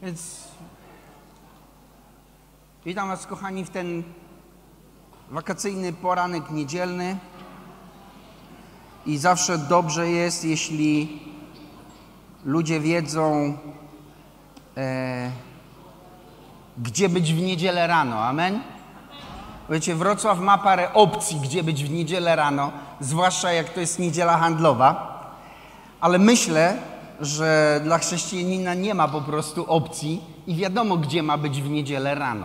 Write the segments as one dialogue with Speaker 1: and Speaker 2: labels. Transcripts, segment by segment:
Speaker 1: Więc witam Was, kochani, w ten wakacyjny poranek niedzielny. I zawsze dobrze jest, jeśli ludzie wiedzą, gdzie być w niedzielę rano. Amen? Wiecie, Wrocław ma parę opcji, gdzie być w niedzielę rano, zwłaszcza jak to jest niedziela handlowa. Ale myślę, że dla chrześcijanina nie ma po prostu opcji i wiadomo, gdzie ma być w niedzielę rano.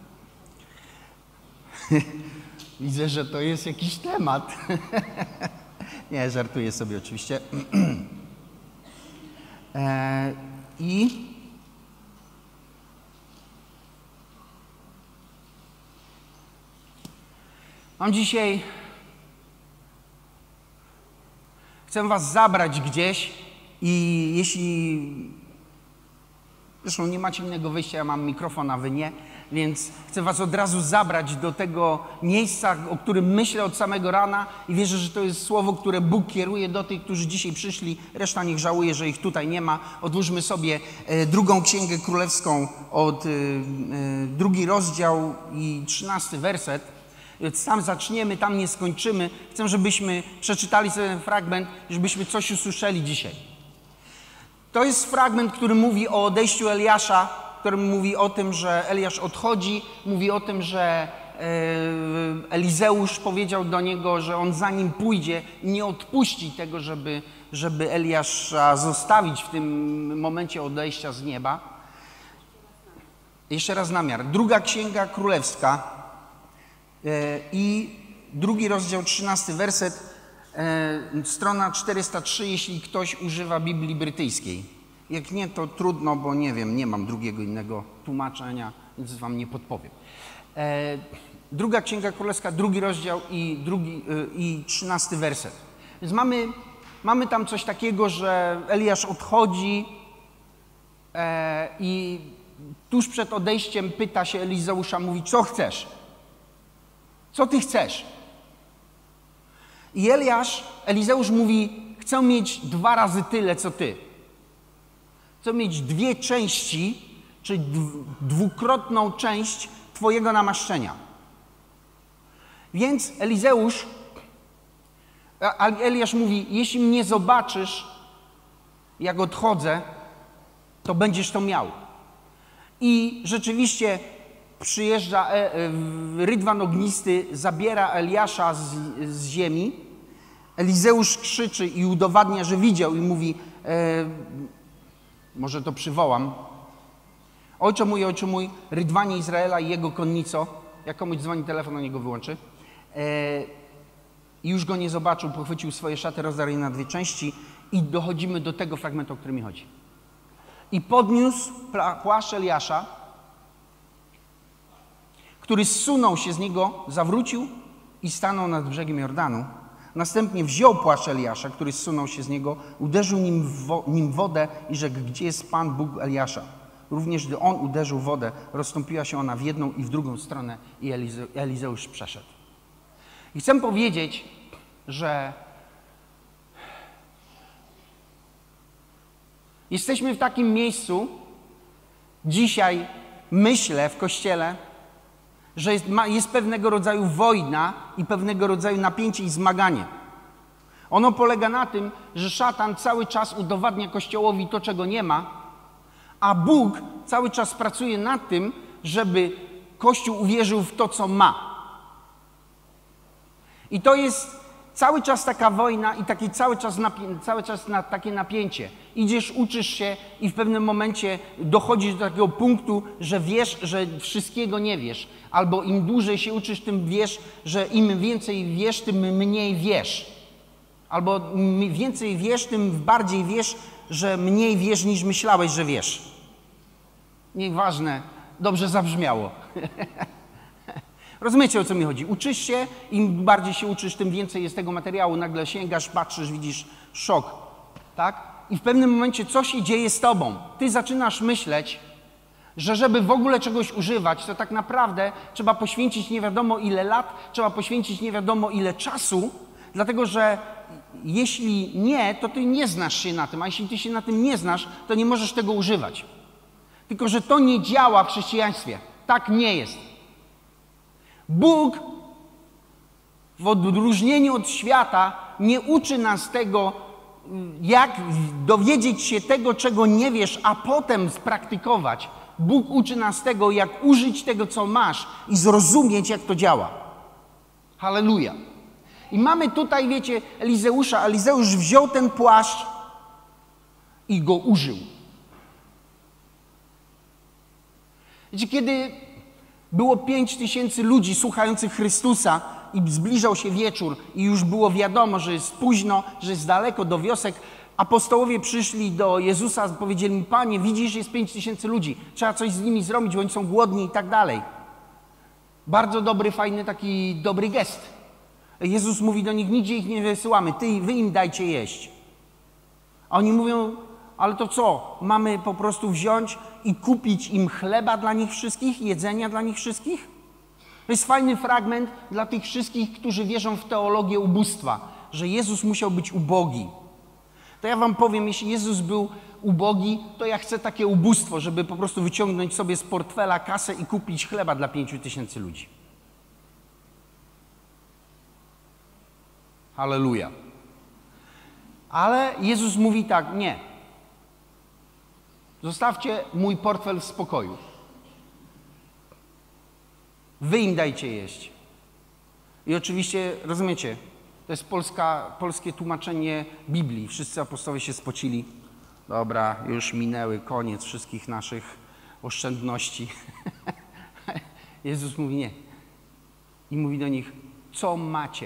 Speaker 1: Widzę, że to jest jakiś temat. Nie, żartuję sobie oczywiście. Mam dzisiaj... Chcę Was zabrać gdzieś i jeśli... Zresztą nie macie innego wyjścia, ja mam mikrofon, a Wy nie, więc chcę Was od razu zabrać do tego miejsca, o którym myślę od samego rana i wierzę, że to jest słowo, które Bóg kieruje do tych, którzy dzisiaj przyszli. Reszta niech żałuje, że ich tutaj nie ma. Odłóżmy sobie drugą Księgę Królewską, od 2 rozdział i 13 werset. Więc tam zaczniemy, tam nie skończymy. Chcę, żebyśmy przeczytali sobie ten fragment, żebyśmy coś usłyszeli dzisiaj. To jest fragment, który mówi o odejściu Eliasza, który mówi o tym, że Eliasz odchodzi, mówi o tym, że Elizeusz powiedział do niego, że on za nim pójdzie i nie odpuści tego, żeby Eliasza zostawić w tym momencie odejścia z nieba. Jeszcze raz namiar. 2 Księga Królewska i 2 rozdział, 13 werset. Strona 403, jeśli ktoś używa Biblii brytyjskiej. Jak nie, to trudno, bo nie wiem, nie mam drugiego innego tłumaczenia, więc Wam nie podpowiem. 2 Księga Królewska, 2 rozdział i 13 werset. Więc mamy tam coś takiego, że Eliasz odchodzi i tuż przed odejściem pyta się Elizeusza, mówi, co chcesz? Co ty chcesz? I Elizeusz mówi, chcę mieć 2 razy tyle, co ty. Chcę mieć 2 części, czyli dwukrotną część twojego namaszczenia. Więc Eliasz mówi, jeśli mnie zobaczysz, jak odchodzę, to będziesz to miał. I rzeczywiście przyjeżdża rydwan ognisty, zabiera Eliasza z ziemi. Elizeusz krzyczy i udowadnia, że widział i mówi, może to przywołam. Ojcze mój, rydwanie Izraela i jego konnico. Jak komuś dzwoni telefon, on go wyłączy. I już go nie zobaczył, pochwycił swoje szaty, rozdarł je na 2 części i dochodzimy do tego fragmentu, o którym mi chodzi. I podniósł płaszcz Eliasza, który zsunął się z niego, zawrócił i stanął nad brzegiem Jordanu. Następnie wziął płaszcz Eliasza, który zsunął się z niego, uderzył nim wodę i rzekł, gdzie jest Pan Bóg Eliasza? Również gdy on uderzył w wodę, rozstąpiła się ona w jedną i w drugą stronę i Elizeusz przeszedł. I chcę powiedzieć, że jesteśmy w takim miejscu dzisiaj, myślę, w Kościele, że jest pewnego rodzaju wojna i pewnego rodzaju napięcie i zmaganie. Ono polega na tym, że szatan cały czas udowadnia Kościołowi to, czego nie ma, a Bóg cały czas pracuje nad tym, żeby Kościół uwierzył w to, co ma. I to jest cały czas taka wojna i taki cały czas takie napięcie. Idziesz, uczysz się i w pewnym momencie dochodzisz do takiego punktu, że wiesz, że wszystkiego nie wiesz. Albo im dłużej się uczysz, tym wiesz, że im więcej wiesz, tym mniej wiesz. Albo im więcej wiesz, tym bardziej wiesz, że mniej wiesz, niż myślałeś, że wiesz. Nieważne, dobrze zabrzmiało. Rozumiecie, o co mi chodzi? Uczysz się, im bardziej się uczysz, tym więcej jest tego materiału. Nagle sięgasz, patrzysz, widzisz szok, tak? I w pewnym momencie co się dzieje z tobą? Ty zaczynasz myśleć, że żeby w ogóle czegoś używać, to tak naprawdę trzeba poświęcić nie wiadomo ile lat, trzeba poświęcić nie wiadomo ile czasu, dlatego że jeśli nie, to ty nie znasz się na tym, a jeśli ty się na tym nie znasz, to nie możesz tego używać. Tylko że to nie działa w chrześcijaństwie. Tak nie jest. Bóg w odróżnieniu od świata nie uczy nas tego, jak dowiedzieć się tego, czego nie wiesz, a potem spraktykować. Bóg uczy nas tego, jak użyć tego, co masz i zrozumieć, jak to działa. Halleluja. I mamy tutaj, wiecie, Elizeusza. Elizeusz wziął ten płaszcz i go użył. Wiecie, kiedy było 5000 ludzi słuchających Chrystusa i zbliżał się wieczór i już było wiadomo, że jest późno, że jest daleko do wiosek, apostołowie przyszli do Jezusa, powiedzieli mu: Panie, widzisz, jest 5000 ludzi, trzeba coś z nimi zrobić, bo oni są głodni i tak dalej. Bardzo dobry, fajny, taki dobry gest. Jezus mówi do nich: nigdzie ich nie wysyłamy, wy im dajcie jeść. A oni mówią: ale to co, mamy po prostu wziąć i kupić im chleba dla nich wszystkich, jedzenia dla nich wszystkich? To jest fajny fragment dla tych wszystkich, którzy wierzą w teologię ubóstwa, że Jezus musiał być ubogi. To ja wam powiem, jeśli Jezus był ubogi, to ja chcę takie ubóstwo, żeby po prostu wyciągnąć sobie z portfela kasę i kupić chleba dla 5000 ludzi. Halleluja. Ale Jezus mówi tak: nie. Zostawcie mój portfel w spokoju. Wy im dajcie jeść. I oczywiście, rozumiecie, to jest polskie tłumaczenie Biblii. Wszyscy apostołowie się spocili. Dobra, już minęły, koniec wszystkich naszych oszczędności. Jezus mówi: nie. I mówi do nich: co macie?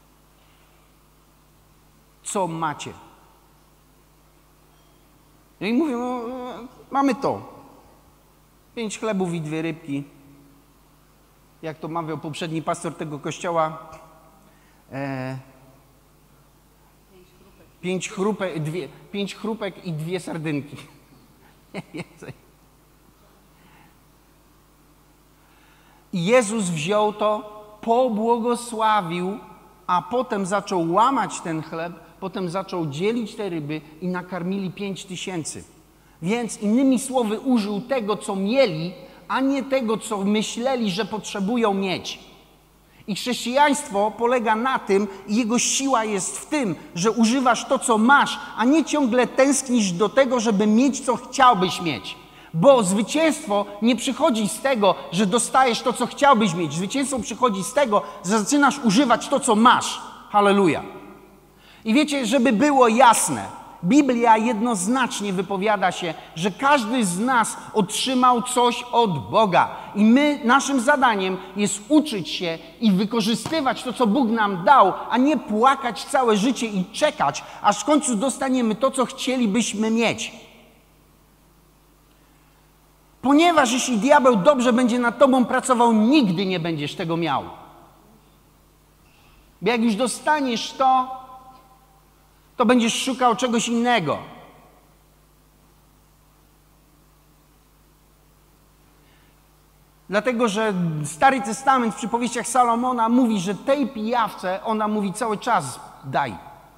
Speaker 1: Co macie? No i mówią: no, mamy to. 5 chlebów i 2 rybki. Jak to mawiał poprzedni pastor tego kościoła, 5 chrupek i 2 sardynki. Nie więcej. I Jezus wziął to, pobłogosławił, a potem zaczął łamać ten chleb, potem zaczął dzielić te ryby i nakarmili 5000. Więc innymi słowy użył tego, co mieli, a nie tego, co myśleli, że potrzebują mieć. I chrześcijaństwo polega na tym, i jego siła jest w tym, że używasz to, co masz, a nie ciągle tęsknisz do tego, żeby mieć, co chciałbyś mieć. Bo zwycięstwo nie przychodzi z tego, że dostajesz to, co chciałbyś mieć. Zwycięstwo przychodzi z tego, że zaczynasz używać to, co masz. Halleluja. I wiecie, żeby było jasne, Biblia jednoznacznie wypowiada się, że każdy z nas otrzymał coś od Boga. I naszym zadaniem jest uczyć się i wykorzystywać to, co Bóg nam dał, a nie płakać całe życie i czekać, aż w końcu dostaniemy to, co chcielibyśmy mieć. Ponieważ jeśli diabeł dobrze będzie nad tobą pracował, nigdy nie będziesz tego miał. Bo jak już dostaniesz to będziesz szukał czegoś innego. Dlatego, że Stary Testament w przypowieściach Salomona mówi, że tej pijawce ona mówi cały czas: daj.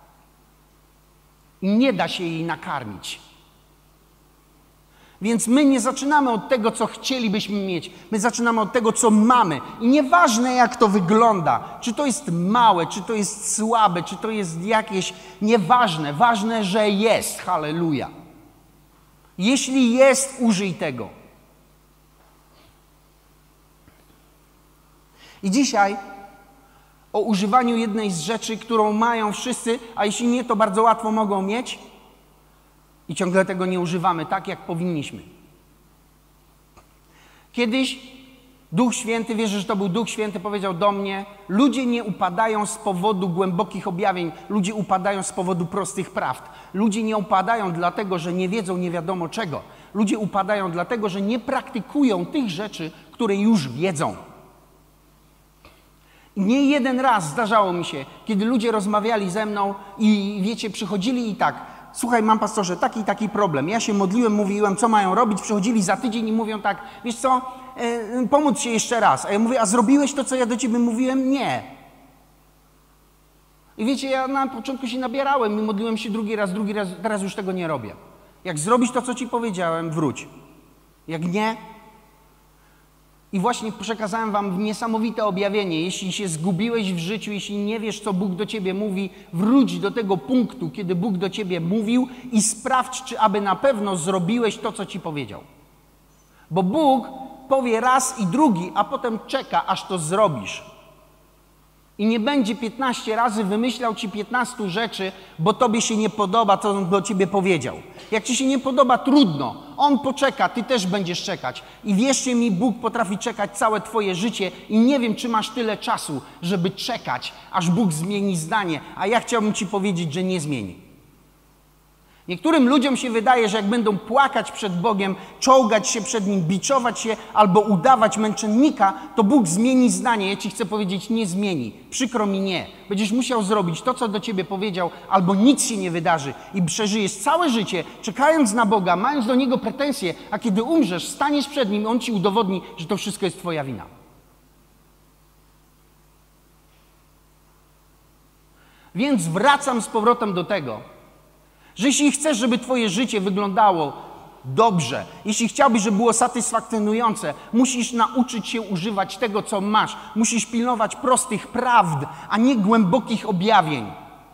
Speaker 1: I nie da się jej nakarmić. Więc my nie zaczynamy od tego, co chcielibyśmy mieć. My zaczynamy od tego, co mamy. I nieważne, jak to wygląda, czy to jest małe, czy to jest słabe, czy to jest jakieś, nieważne. Ważne, że jest. Halleluja. Jeśli jest, użyj tego. I dzisiaj o używaniu jednej z rzeczy, którą mają wszyscy, a jeśli nie, to bardzo łatwo mogą mieć, i ciągle tego nie używamy tak, jak powinniśmy. Kiedyś Duch Święty, wierzę, że to był Duch Święty, powiedział do mnie: ludzie nie upadają z powodu głębokich objawień, ludzie upadają z powodu prostych prawd. Ludzie nie upadają dlatego, że nie wiedzą nie wiadomo czego. Ludzie upadają dlatego, że nie praktykują tych rzeczy, które już wiedzą. I nie jeden raz zdarzało mi się, kiedy ludzie rozmawiali ze mną i wiecie, przychodzili i tak: słuchaj, mam pastorze, taki problem. Ja się modliłem, mówiłem, co mają robić. Przychodzili za tydzień i mówią tak: wiesz co, pomóc się jeszcze raz. A ja mówię: a zrobiłeś to, co ja do ciebie mówiłem? Nie. I wiecie, ja na początku się nabierałem i modliłem się drugi raz, teraz już tego nie robię. Jak zrobisz to, co ci powiedziałem, wróć. Jak nie, i właśnie przekazałem wam niesamowite objawienie. Jeśli się zgubiłeś w życiu, jeśli nie wiesz, co Bóg do ciebie mówi, wróć do tego punktu, kiedy Bóg do ciebie mówił i sprawdź, czy aby na pewno zrobiłeś to, co ci powiedział. Bo Bóg powie raz i drugi, a potem czeka, aż to zrobisz. I nie będzie 15 razy wymyślał ci 15 rzeczy, bo tobie się nie podoba, co on do ciebie powiedział. Jak ci się nie podoba, trudno. On poczeka, ty też będziesz czekać. I wierzcie mi, Bóg potrafi czekać całe twoje życie i nie wiem, czy masz tyle czasu, żeby czekać, aż Bóg zmieni zdanie. A ja chciałbym ci powiedzieć, że nie zmieni. Niektórym ludziom się wydaje, że jak będą płakać przed Bogiem, czołgać się przed Nim, biczować się albo udawać męczennika, to Bóg zmieni zdanie. Ja ci chcę powiedzieć, nie zmieni. Przykro mi, nie. Będziesz musiał zrobić to, co do ciebie powiedział, albo nic się nie wydarzy i przeżyjesz całe życie, czekając na Boga, mając do Niego pretensje, a kiedy umrzesz, staniesz przed Nim, On ci udowodni, że to wszystko jest twoja wina. Więc wracam z powrotem do tego, że jeśli chcesz, żeby twoje życie wyglądało dobrze, jeśli chciałbyś, żeby było satysfakcjonujące, musisz nauczyć się używać tego, co masz. Musisz pilnować prostych prawd, a nie głębokich objawień.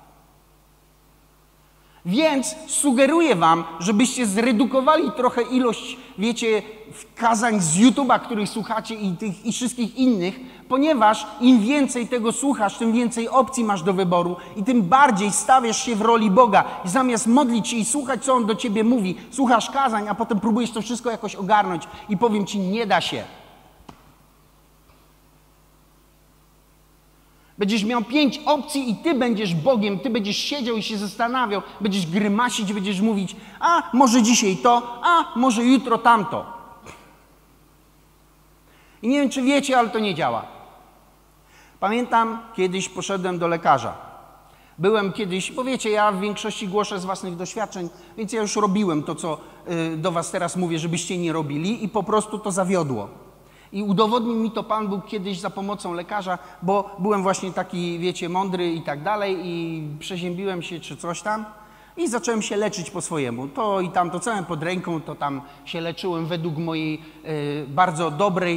Speaker 1: Więc sugeruję wam, żebyście zredukowali trochę ilość, wiecie, kazań z YouTube'a, których słuchacie i wszystkich innych, ponieważ im więcej tego słuchasz, tym więcej opcji masz do wyboru i tym bardziej stawiasz się w roli Boga. I zamiast modlić się i słuchać, co On do ciebie mówi, słuchasz kazań, a potem próbujesz to wszystko jakoś ogarnąć i powiem ci, nie da się. Będziesz miał 5 opcji i ty będziesz Bogiem, ty będziesz siedział i się zastanawiał, będziesz grymasić, będziesz mówić, a może dzisiaj to, a może jutro tamto. I nie wiem, czy wiecie, ale to nie działa. Pamiętam, kiedyś poszedłem do lekarza. Byłem kiedyś, bo wiecie, ja w większości głoszę z własnych doświadczeń, więc ja już robiłem to, co do was teraz mówię, żebyście nie robili i po prostu to zawiodło. I udowodnił mi to Pan Bóg kiedyś za pomocą lekarza, bo byłem właśnie taki, wiecie, mądry i tak dalej i przeziębiłem się czy coś tam i zacząłem się leczyć po swojemu. To i tamto, całe pod ręką, to tam się leczyłem według mojej bardzo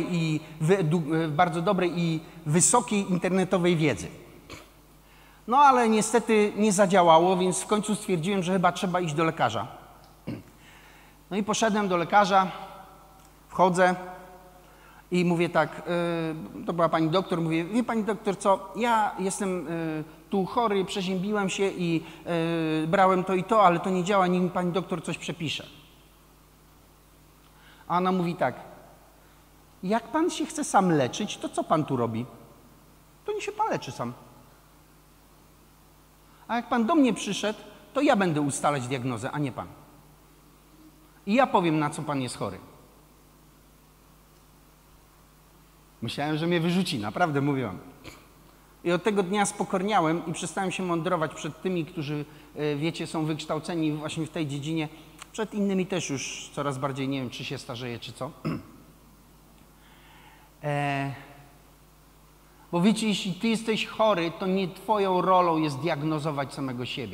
Speaker 1: dobrej i wysokiej internetowej wiedzy. No ale niestety nie zadziałało, więc w końcu stwierdziłem, że chyba trzeba iść do lekarza. No i poszedłem do lekarza, wchodzę. I mówię tak, to była pani doktor, mówię, wie pani doktor co, ja jestem tu chory, przeziębiłem się i brałem to i to, ale to nie działa, niech mi pani doktor coś przepisze. A ona mówi tak, jak pan się chce sam leczyć, to co pan tu robi? To niech się pan leczy sam. A jak pan do mnie przyszedł, to ja będę ustalać diagnozę, a nie pan. I ja powiem, na co pan jest chory. Myślałem, że mnie wyrzuci, naprawdę mówiłem. I od tego dnia spokorniałem i przestałem się mądrować przed tymi, którzy, wiecie, są wykształceni właśnie w tej dziedzinie. Przed innymi też już coraz bardziej, nie wiem, czy się starzeję, czy co. Bo wiecie, jeśli ty jesteś chory, to nie twoją rolą jest diagnozować samego siebie.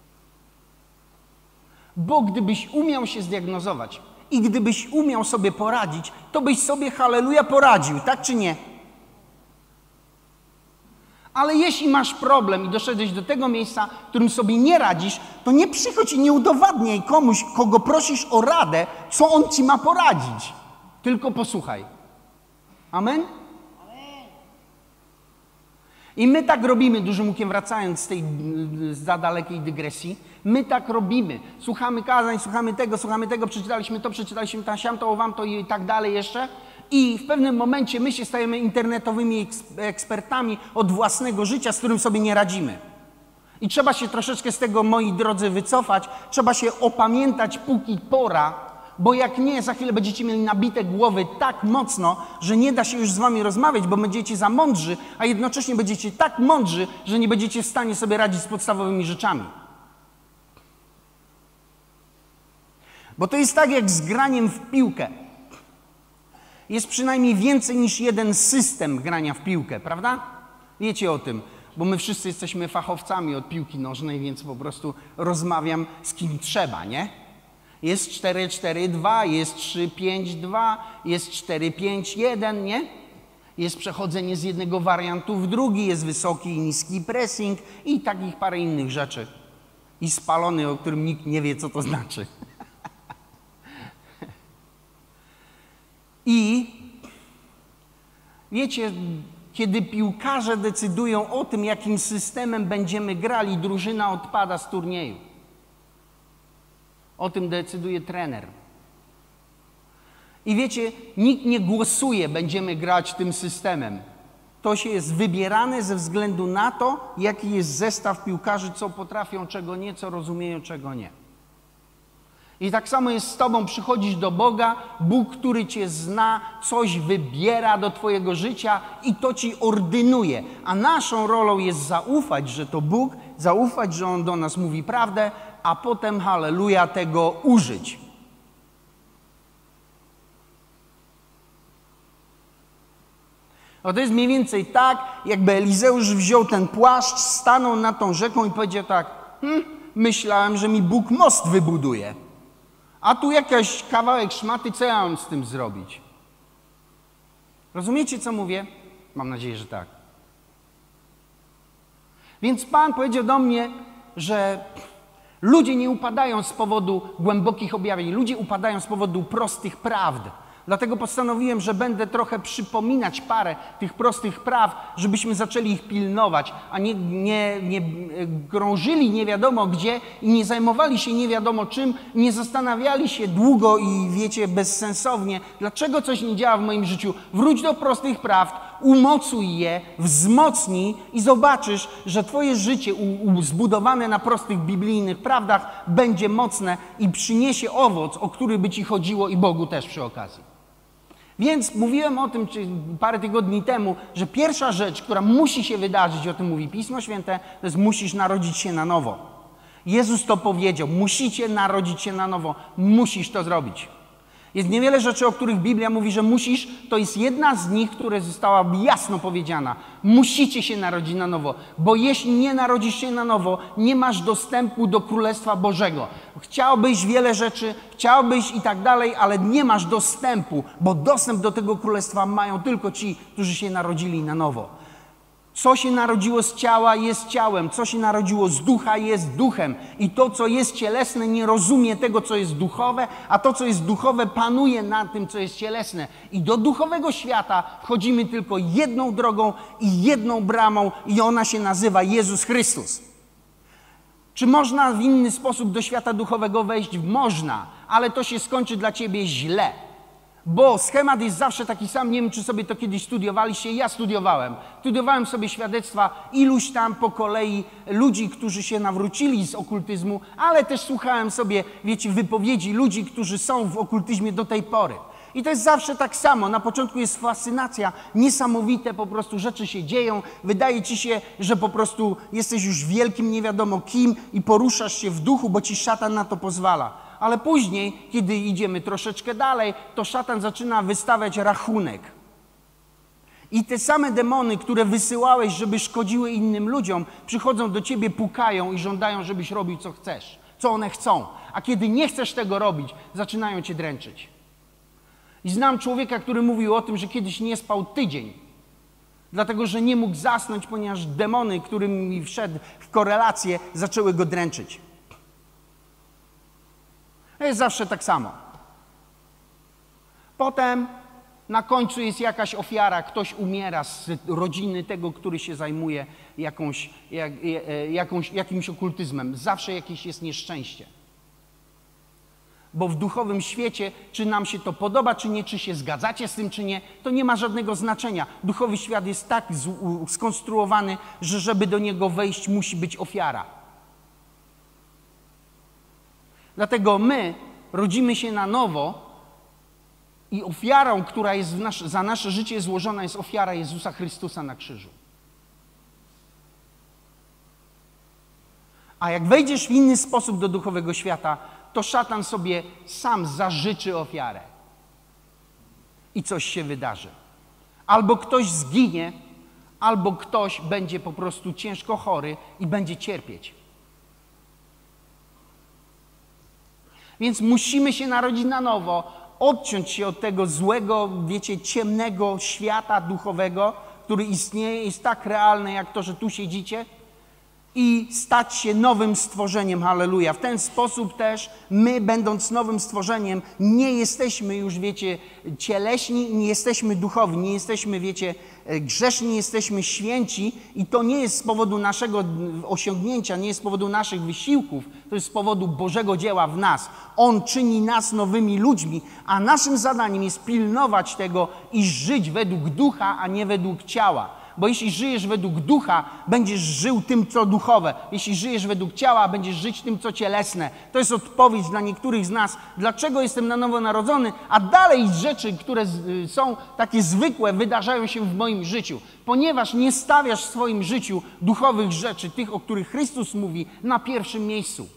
Speaker 1: Bo gdybyś umiał się zdiagnozować i gdybyś umiał sobie poradzić, to byś sobie, halleluja, poradził, tak czy nie? Ale jeśli masz problem i doszedłeś do tego miejsca, w którym sobie nie radzisz, to nie przychodź i nie udowadniaj komuś, kogo prosisz o radę, co on ci ma poradzić. Tylko posłuchaj. Amen? I my tak robimy, dużym łukiem wracając z tej za dalekiej dygresji, my tak robimy. Słuchamy kazań, słuchamy tego, przeczytaliśmy tam, siamto, wam to i tak dalej jeszcze. I w pewnym momencie my się stajemy internetowymi ekspertami od własnego życia, z którym sobie nie radzimy. I trzeba się troszeczkę z tego, moi drodzy, wycofać. Trzeba się opamiętać, póki pora, bo jak nie, za chwilę będziecie mieli nabite głowy tak mocno, że nie da się już z wami rozmawiać, bo będziecie za mądrzy, a jednocześnie będziecie tak mądrzy, że nie będziecie w stanie sobie radzić z podstawowymi rzeczami. Bo to jest tak jak z graniem w piłkę. Jest przynajmniej więcej niż jeden system grania w piłkę, prawda? Wiecie o tym, bo my wszyscy jesteśmy fachowcami od piłki nożnej, więc po prostu rozmawiam z kim trzeba, nie? Jest 4-4-2, jest 3-5-2, jest 4-5-1, nie? Jest przechodzenie z jednego wariantu w drugi, jest wysoki i niski pressing i takich parę innych rzeczy. I spalony, o którym nikt nie wie, co to znaczy. I wiecie, kiedy piłkarze decydują o tym, jakim systemem będziemy grali, drużyna odpada z turnieju. O tym decyduje trener. I wiecie, nikt nie głosuje, będziemy grać tym systemem. To się jest wybierane ze względu na to, jaki jest zestaw piłkarzy, co potrafią, czego nie, co rozumieją, czego nie. I tak samo jest z tobą, przychodzisz do Boga, Bóg, który cię zna, coś wybiera do twojego życia i to ci ordynuje. A naszą rolą jest zaufać, że to Bóg, zaufać, że On do nas mówi prawdę, a potem, halleluja, tego użyć. No to jest mniej więcej tak, jakby Elizeusz wziął ten płaszcz, stanął nad tą rzeką i powiedział tak, myślałem, że mi Bóg most wybuduje. A tu jakiś kawałek szmaty, co ja mam z tym zrobić? Rozumiecie, co mówię? Mam nadzieję, że tak. Więc Pan powiedział do mnie, że ludzie nie upadają z powodu głębokich objawień, ludzie upadają z powodu prostych prawd. Dlatego postanowiłem, że będę trochę przypominać parę tych prostych praw, żebyśmy zaczęli ich pilnować, a nie krążyli nie wiadomo gdzie i nie zajmowali się nie wiadomo czym, nie zastanawiali się długo i wiecie, bezsensownie, dlaczego coś nie działa w moim życiu. Wróć do prostych prawd, umocuj je, wzmocnij i zobaczysz, że twoje życie zbudowane na prostych biblijnych prawdach będzie mocne i przyniesie owoc, o który by ci chodziło i Bogu też przy okazji. Więc mówiłem o tym parę tygodni temu, że pierwsza rzecz, która musi się wydarzyć, o tym mówi Pismo Święte, to jest musisz narodzić się na nowo. Jezus to powiedział, musicie narodzić się na nowo, musisz to zrobić. Jest niewiele rzeczy, o których Biblia mówi, że musisz, to jest jedna z nich, która została jasno powiedziana. Musicie się narodzić na nowo, bo jeśli nie narodzisz się na nowo, nie masz dostępu do Królestwa Bożego. Chciałbyś wiele rzeczy, chciałbyś i tak dalej, ale nie masz dostępu, bo dostęp do tego Królestwa mają tylko ci, którzy się narodzili na nowo. Co się narodziło z ciała, jest ciałem. Co się narodziło z ducha, jest duchem. I to, co jest cielesne, nie rozumie tego, co jest duchowe, a to, co jest duchowe, panuje nad tym, co jest cielesne. I do duchowego świata wchodzimy tylko jedną drogą i jedną bramą i ona się nazywa Jezus Chrystus. Czy można w inny sposób do świata duchowego wejść? Można, ale to się skończy dla ciebie źle. Bo schemat jest zawsze taki sam, nie wiem, czy sobie to kiedyś studiowaliście, ja studiowałem. Studiowałem sobie świadectwa iluś tam po kolei ludzi, którzy się nawrócili z okultyzmu, ale też słuchałem sobie, wiecie, wypowiedzi ludzi, którzy są w okultyzmie do tej pory. I to jest zawsze tak samo. Na początku jest fascynacja, niesamowite po prostu rzeczy się dzieją. Wydaje ci się, że po prostu jesteś już wielkim nie wiadomo kim i poruszasz się w duchu, bo ci szatan na to pozwala. Ale później, kiedy idziemy troszeczkę dalej, to szatan zaczyna wystawiać rachunek. I te same demony, które wysyłałeś, żeby szkodziły innym ludziom, przychodzą do ciebie, pukają i żądają, żebyś robił, co chcesz, co one chcą. A kiedy nie chcesz tego robić, zaczynają cię dręczyć. I znam człowieka, który mówił o tym, że kiedyś nie spał tydzień, dlatego że nie mógł zasnąć, ponieważ demony, którymi wszedł w korelację, zaczęły go dręczyć. To jest zawsze tak samo. Potem na końcu jest jakaś ofiara, ktoś umiera z rodziny tego, który się zajmuje jakimś okultyzmem. Zawsze jakieś jest nieszczęście. Bo w duchowym świecie, czy nam się to podoba, czy nie, czy się zgadzacie z tym, czy nie, to nie ma żadnego znaczenia. Duchowy świat jest tak skonstruowany, że żeby do niego wejść, musi być ofiara. Dlatego my rodzimy się na nowo i ofiarą, która jest za nasze życie złożona, jest ofiara Jezusa Chrystusa na krzyżu. A jak wejdziesz w inny sposób do duchowego świata, to szatan sobie sam zażyczy ofiarę. I coś się wydarzy. Albo ktoś zginie, albo ktoś będzie po prostu ciężko chory i będzie cierpieć. Więc musimy się narodzić na nowo, odciąć się od tego złego, wiecie, ciemnego świata duchowego, który istnieje, jest tak realny jak to, że tu siedzicie, i stać się nowym stworzeniem. Halleluja. W ten sposób też my, będąc nowym stworzeniem, nie jesteśmy już, wiecie, cieleśni, nie jesteśmy duchowi, nie jesteśmy, wiecie, grzeszni, jesteśmy święci i to nie jest z powodu naszego osiągnięcia, nie jest z powodu naszych wysiłków, to jest z powodu Bożego dzieła w nas. On czyni nas nowymi ludźmi, a naszym zadaniem jest pilnować tego i żyć według ducha, a nie według ciała. Bo jeśli żyjesz według ducha, będziesz żył tym, co duchowe. Jeśli żyjesz według ciała, będziesz żyć tym, co cielesne. To jest odpowiedź dla niektórych z nas, dlaczego jestem na nowo narodzony, a dalej rzeczy, które są takie zwykłe, wydarzają się w moim życiu. Ponieważ nie stawiasz w swoim życiu duchowych rzeczy, tych, o których Chrystus mówi, na pierwszym miejscu.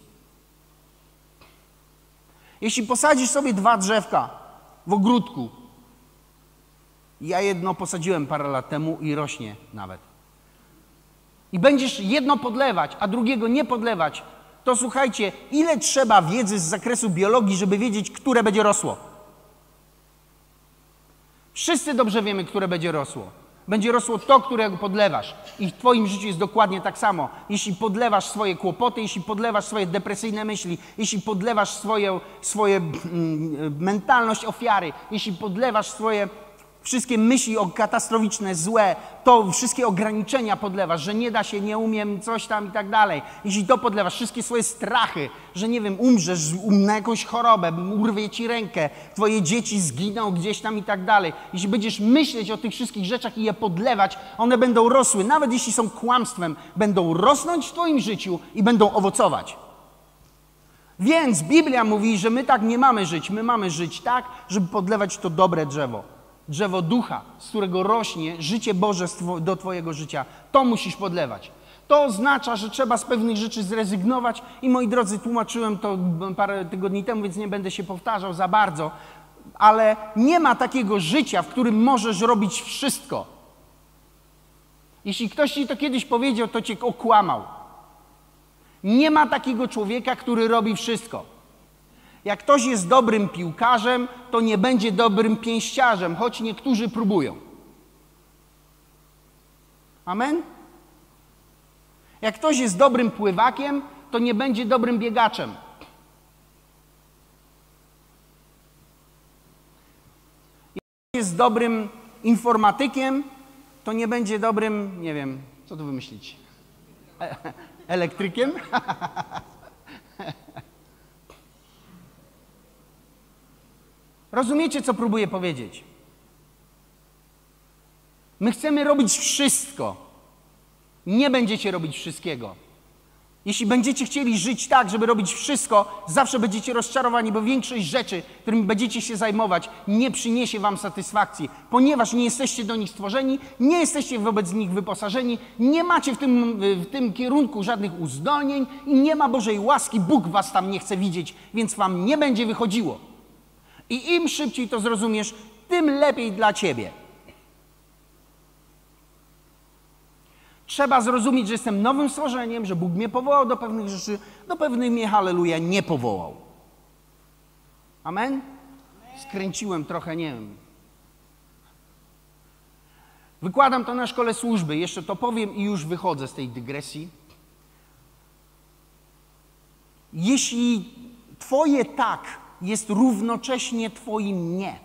Speaker 1: Jeśli posadzisz sobie 2 drzewka w ogródku, ja jedno posadziłem parę lat temu i rośnie nawet. I będziesz jedno podlewać, a drugiego nie podlewać, to słuchajcie, ile trzeba wiedzy z zakresu biologii, żeby wiedzieć, które będzie rosło? Wszyscy dobrze wiemy, które będzie rosło. Będzie rosło to, którego podlewasz. I w twoim życiu jest dokładnie tak samo. Jeśli podlewasz swoje kłopoty, jeśli podlewasz swoje depresyjne myśli, jeśli podlewasz swoje mentalność ofiary, jeśli podlewasz swoje wszystkie myśli katastroficzne, złe, to wszystkie ograniczenia podlewasz, że nie da się, nie umiem, coś tam i tak dalej. Jeśli to podlewasz, wszystkie swoje strachy, że nie wiem, umrzesz na jakąś chorobę, urwie ci rękę, twoje dzieci zginą gdzieś tam i tak dalej. Jeśli będziesz myśleć o tych wszystkich rzeczach i je podlewać, one będą rosły, nawet jeśli są kłamstwem, będą rosnąć w twoim życiu i będą owocować. Więc Biblia mówi, że my tak nie mamy żyć. My mamy żyć tak, żeby podlewać to dobre drzewo. Drzewo ducha, z którego rośnie życie Boże do twojego życia. To musisz podlewać. To oznacza, że trzeba z pewnych rzeczy zrezygnować i moi drodzy, tłumaczyłem to parę tygodni temu, więc nie będę się powtarzał za bardzo, ale nie ma takiego życia, w którym możesz robić wszystko. Jeśli ktoś ci to kiedyś powiedział, to cię okłamał. Nie ma takiego człowieka, który robi wszystko. Jak ktoś jest dobrym piłkarzem, to nie będzie dobrym pięściarzem, choć niektórzy próbują. Amen? Jak ktoś jest dobrym pływakiem, to nie będzie dobrym biegaczem. Jak ktoś jest dobrym informatykiem, to nie będzie dobrym, nie wiem, co tu wymyślić? Elektrykiem? Rozumiecie, co próbuję powiedzieć? My chcemy robić wszystko. Nie będziecie robić wszystkiego. Jeśli będziecie chcieli żyć tak, żeby robić wszystko, zawsze będziecie rozczarowani, bo większość rzeczy, którymi będziecie się zajmować, nie przyniesie wam satysfakcji, ponieważ nie jesteście do nich stworzeni, nie jesteście wobec nich wyposażeni, nie macie w tym kierunku żadnych uzdolnień i nie ma Bożej łaski, Bóg was tam nie chce widzieć, więc wam nie będzie wychodziło. I im szybciej to zrozumiesz, tym lepiej dla ciebie. Trzeba zrozumieć, że jestem nowym stworzeniem, że Bóg mnie powołał do pewnych rzeczy, do pewnych mnie, halleluja, nie powołał. Amen? Skręciłem trochę, nie wiem. Wykładam to na szkole służby, jeszcze to powiem i już wychodzę z tej dygresji. Jeśli twoje tak jest równocześnie twoim nie.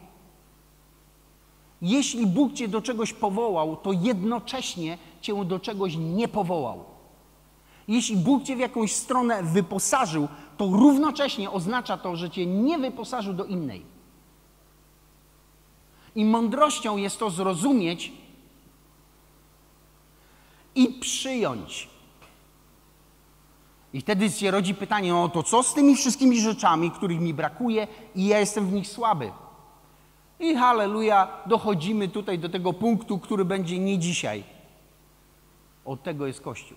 Speaker 1: Jeśli Bóg cię do czegoś powołał, to jednocześnie cię do czegoś nie powołał. Jeśli Bóg cię w jakąś stronę wyposażył, to równocześnie oznacza to, że cię nie wyposażył do innej. I mądrością jest to zrozumieć i przyjąć. I wtedy się rodzi pytanie, no to co z tymi wszystkimi rzeczami, których mi brakuje i ja jestem w nich słaby? I halleluja, dochodzimy tutaj do tego punktu, który będzie nie dzisiaj. Od tego jest Kościół.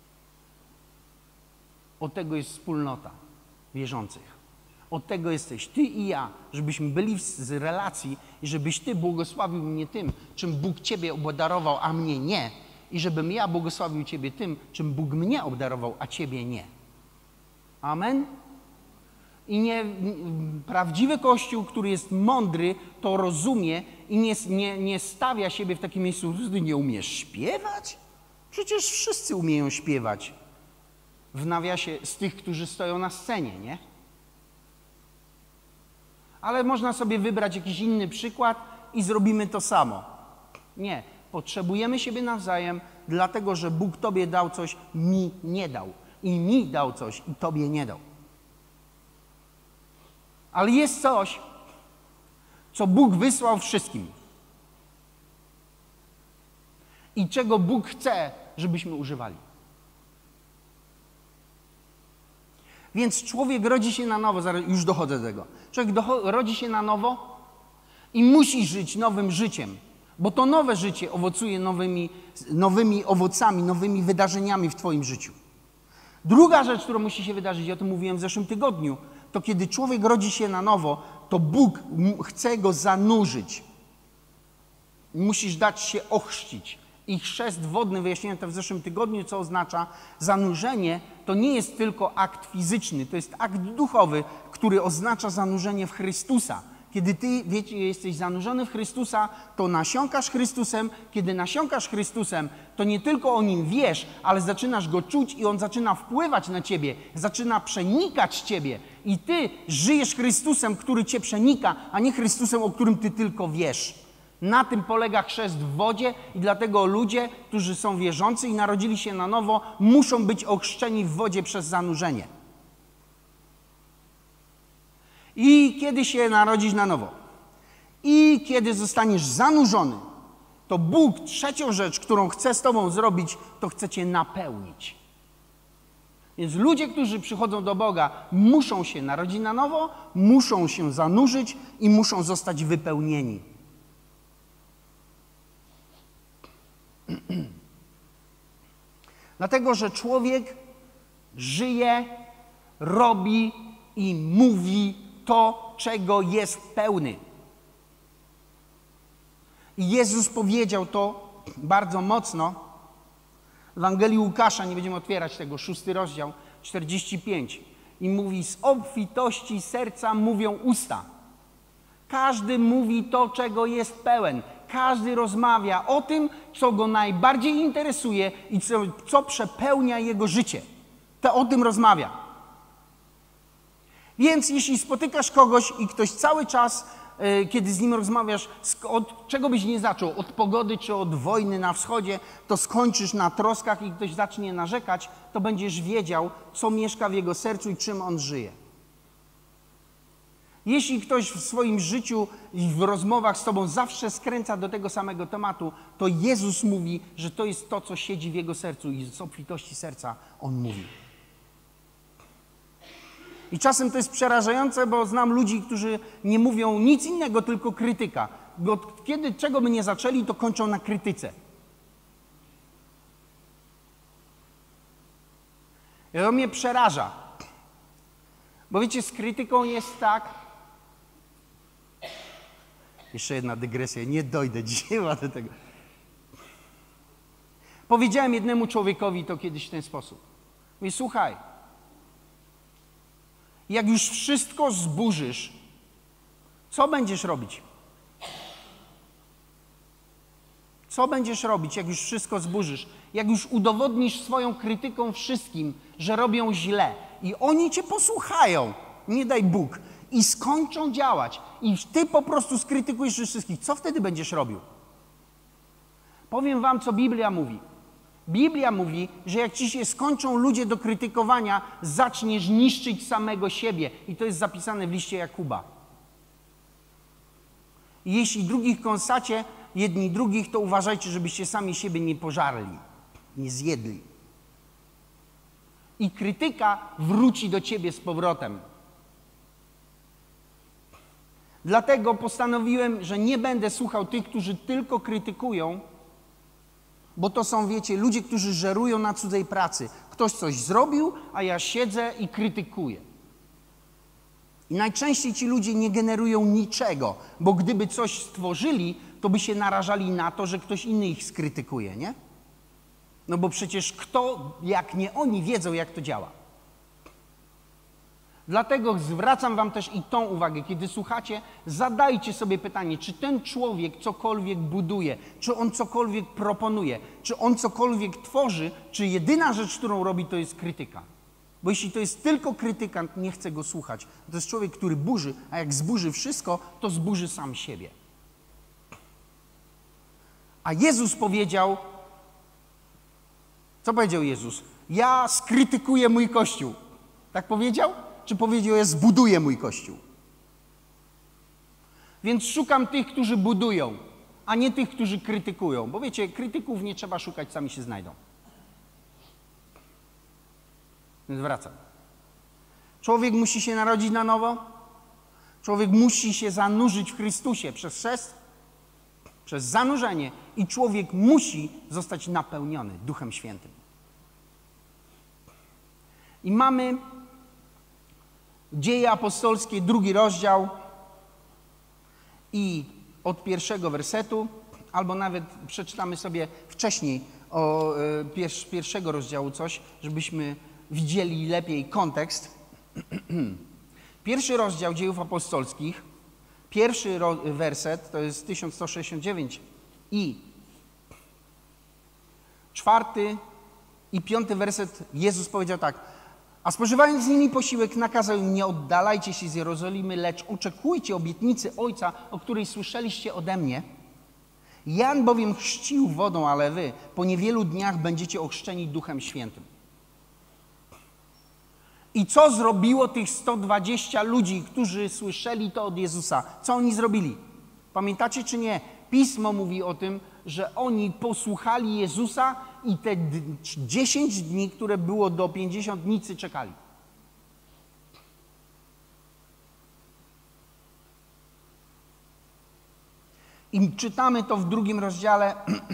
Speaker 1: Od tego jest wspólnota wierzących. Od tego jesteś ty i ja, żebyśmy byli z relacji i żebyś ty błogosławił mnie tym, czym Bóg ciebie obdarował, a mnie nie. I żebym ja błogosławił ciebie tym, czym Bóg mnie obdarował, a ciebie nie. Amen? I prawdziwy Kościół, który jest mądry, to rozumie i nie stawia siebie w takim miejscu, że ty nie umiesz śpiewać? Przecież wszyscy umieją śpiewać. W nawiasie z tych, którzy stoją na scenie, nie? Ale można sobie wybrać jakiś inny przykład i zrobimy to samo. Nie. Potrzebujemy siebie nawzajem, dlatego że Bóg tobie dał coś, mi nie dał. I mi dał coś, i tobie nie dał. Ale jest coś, co Bóg wysłał wszystkim. I czego Bóg chce, żebyśmy używali. Więc człowiek rodzi się na nowo, zaraz już dochodzę do tego. Człowiek rodzi się na nowo i musi żyć nowym życiem, bo to nowe życie owocuje nowymi owocami, nowymi wydarzeniami w twoim życiu. Druga rzecz, która musi się wydarzyć, i o tym mówiłem w zeszłym tygodniu, to kiedy człowiek rodzi się na nowo, to Bóg chce go zanurzyć. Musisz dać się ochrzcić. I chrzest wodny, wyjaśniłem to w zeszłym tygodniu, co oznacza zanurzenie, to nie jest tylko akt fizyczny, to jest akt duchowy, który oznacza zanurzenie w Chrystusa. Kiedy ty, wiecie, jesteś zanurzony w Chrystusa, to nasiąkasz Chrystusem. Kiedy nasiąkasz Chrystusem, to nie tylko o Nim wiesz, ale zaczynasz Go czuć i On zaczyna wpływać na ciebie, zaczyna przenikać ciebie. I ty żyjesz Chrystusem, który cię przenika, a nie Chrystusem, o którym ty tylko wiesz. Na tym polega chrzest w wodzie i dlatego ludzie, którzy są wierzący i narodzili się na nowo, muszą być ochrzczeni w wodzie przez zanurzenie. I kiedy się narodzisz na nowo i kiedy zostaniesz zanurzony, to Bóg trzecią rzecz, którą chce z tobą zrobić, to chce cię napełnić. Więc ludzie, którzy przychodzą do Boga, muszą się narodzić na nowo, muszą się zanurzyć i muszą zostać wypełnieni. Dlatego, że człowiek żyje, robi i mówi to, czego jest pełny. I Jezus powiedział to bardzo mocno w Ewangelii Łukasza, nie będziemy otwierać tego, 6 rozdział, 45. I mówi, z obfitości serca mówią usta. Każdy mówi to, czego jest pełen. Każdy rozmawia o tym, co go najbardziej interesuje i co przepełnia jego życie. To o tym rozmawia. Więc jeśli spotykasz kogoś i ktoś cały czas, kiedy z nim rozmawiasz, od czego byś nie zaczął, od pogody czy od wojny na wschodzie, to skończysz na troskach i ktoś zacznie narzekać, to będziesz wiedział, co mieszka w jego sercu i czym on żyje. Jeśli ktoś w swoim życiu i w rozmowach z tobą zawsze skręca do tego samego tematu, to Jezus mówi, że to jest to, co siedzi w jego sercu i z obfitości serca on mówi. I czasem to jest przerażające, bo znam ludzi, którzy nie mówią nic innego, tylko krytyka. Bo czego by nie zaczęli, to kończą na krytyce. I to mnie przeraża. Bo wiecie, z krytyką jest tak... Jeszcze jedna dygresja, nie dojdę dzisiaj do tego. Powiedziałem jednemu człowiekowi to kiedyś w ten sposób. Mówię, słuchaj, jak już wszystko zburzysz, co będziesz robić? Co będziesz robić, jak już wszystko zburzysz? Jak już udowodnisz swoją krytyką wszystkim, że robią źle i oni cię posłuchają, nie daj Bóg, i skończą działać i ty po prostu skrytykujesz wszystkich, co wtedy będziesz robił? Powiem wam, co Biblia mówi. Biblia mówi, że jak ci się skończą ludzie do krytykowania, zaczniesz niszczyć samego siebie. I to jest zapisane w liście Jakuba. I jeśli drugich kąsacie, jedni drugich, to uważajcie, żebyście sami siebie nie pożarli, nie zjedli. I krytyka wróci do ciebie z powrotem. Dlatego postanowiłem, że nie będę słuchał tych, którzy tylko krytykują, bo to są, wiecie, ludzie, którzy żerują na cudzej pracy. Ktoś coś zrobił, a ja siedzę i krytykuję. I najczęściej ci ludzie nie generują niczego, bo gdyby coś stworzyli, to by się narażali na to, że ktoś inny ich skrytykuje, nie? No bo przecież kto, jak nie oni, wiedzą, jak to działa. Dlatego zwracam wam też i tą uwagę, kiedy słuchacie, zadajcie sobie pytanie, czy ten człowiek cokolwiek buduje, czy on cokolwiek proponuje, czy on cokolwiek tworzy, czy jedyna rzecz, którą robi, to jest krytyka. Bo jeśli to jest tylko krytykant, nie chcę go słuchać. To jest człowiek, który burzy, a jak zburzy wszystko, to zburzy sam siebie. A Jezus powiedział, co powiedział Jezus? Ja skrytykuję mój Kościół. Tak powiedział? Czy powiedział, ja zbuduję mój Kościół? Więc szukam tych, którzy budują, a nie tych, którzy krytykują. Bo wiecie, krytyków nie trzeba szukać, sami się znajdą. Więc wracam. Człowiek musi się narodzić na nowo. Człowiek musi się zanurzyć w Chrystusie przez chrzest, przez zanurzenie i człowiek musi zostać napełniony Duchem Świętym. I mamy Dzieje Apostolskie, 2 rozdział i od 1 wersetu, albo nawet przeczytamy sobie wcześniej o 1 rozdziału coś, żebyśmy widzieli lepiej kontekst. 1 rozdział Dziejów Apostolskich, 1 werset, to jest 1169 i 4 i 5 werset Jezus powiedział tak: a spożywając z nimi posiłek, nakazał im: nie oddalajcie się z Jerozolimy, lecz oczekujcie obietnicy Ojca, o której słyszeliście ode mnie. Jan bowiem chrzcił wodą, ale wy po niewielu dniach będziecie ochrzczeni Duchem Świętym. I co zrobiło tych 120 ludzi, którzy słyszeli to od Jezusa? Co oni zrobili? Pamiętacie czy nie? Pismo mówi o tym, że oni posłuchali Jezusa i te 10 dni, które było do 50 dnicy, czekali. I czytamy to w 2 rozdziale,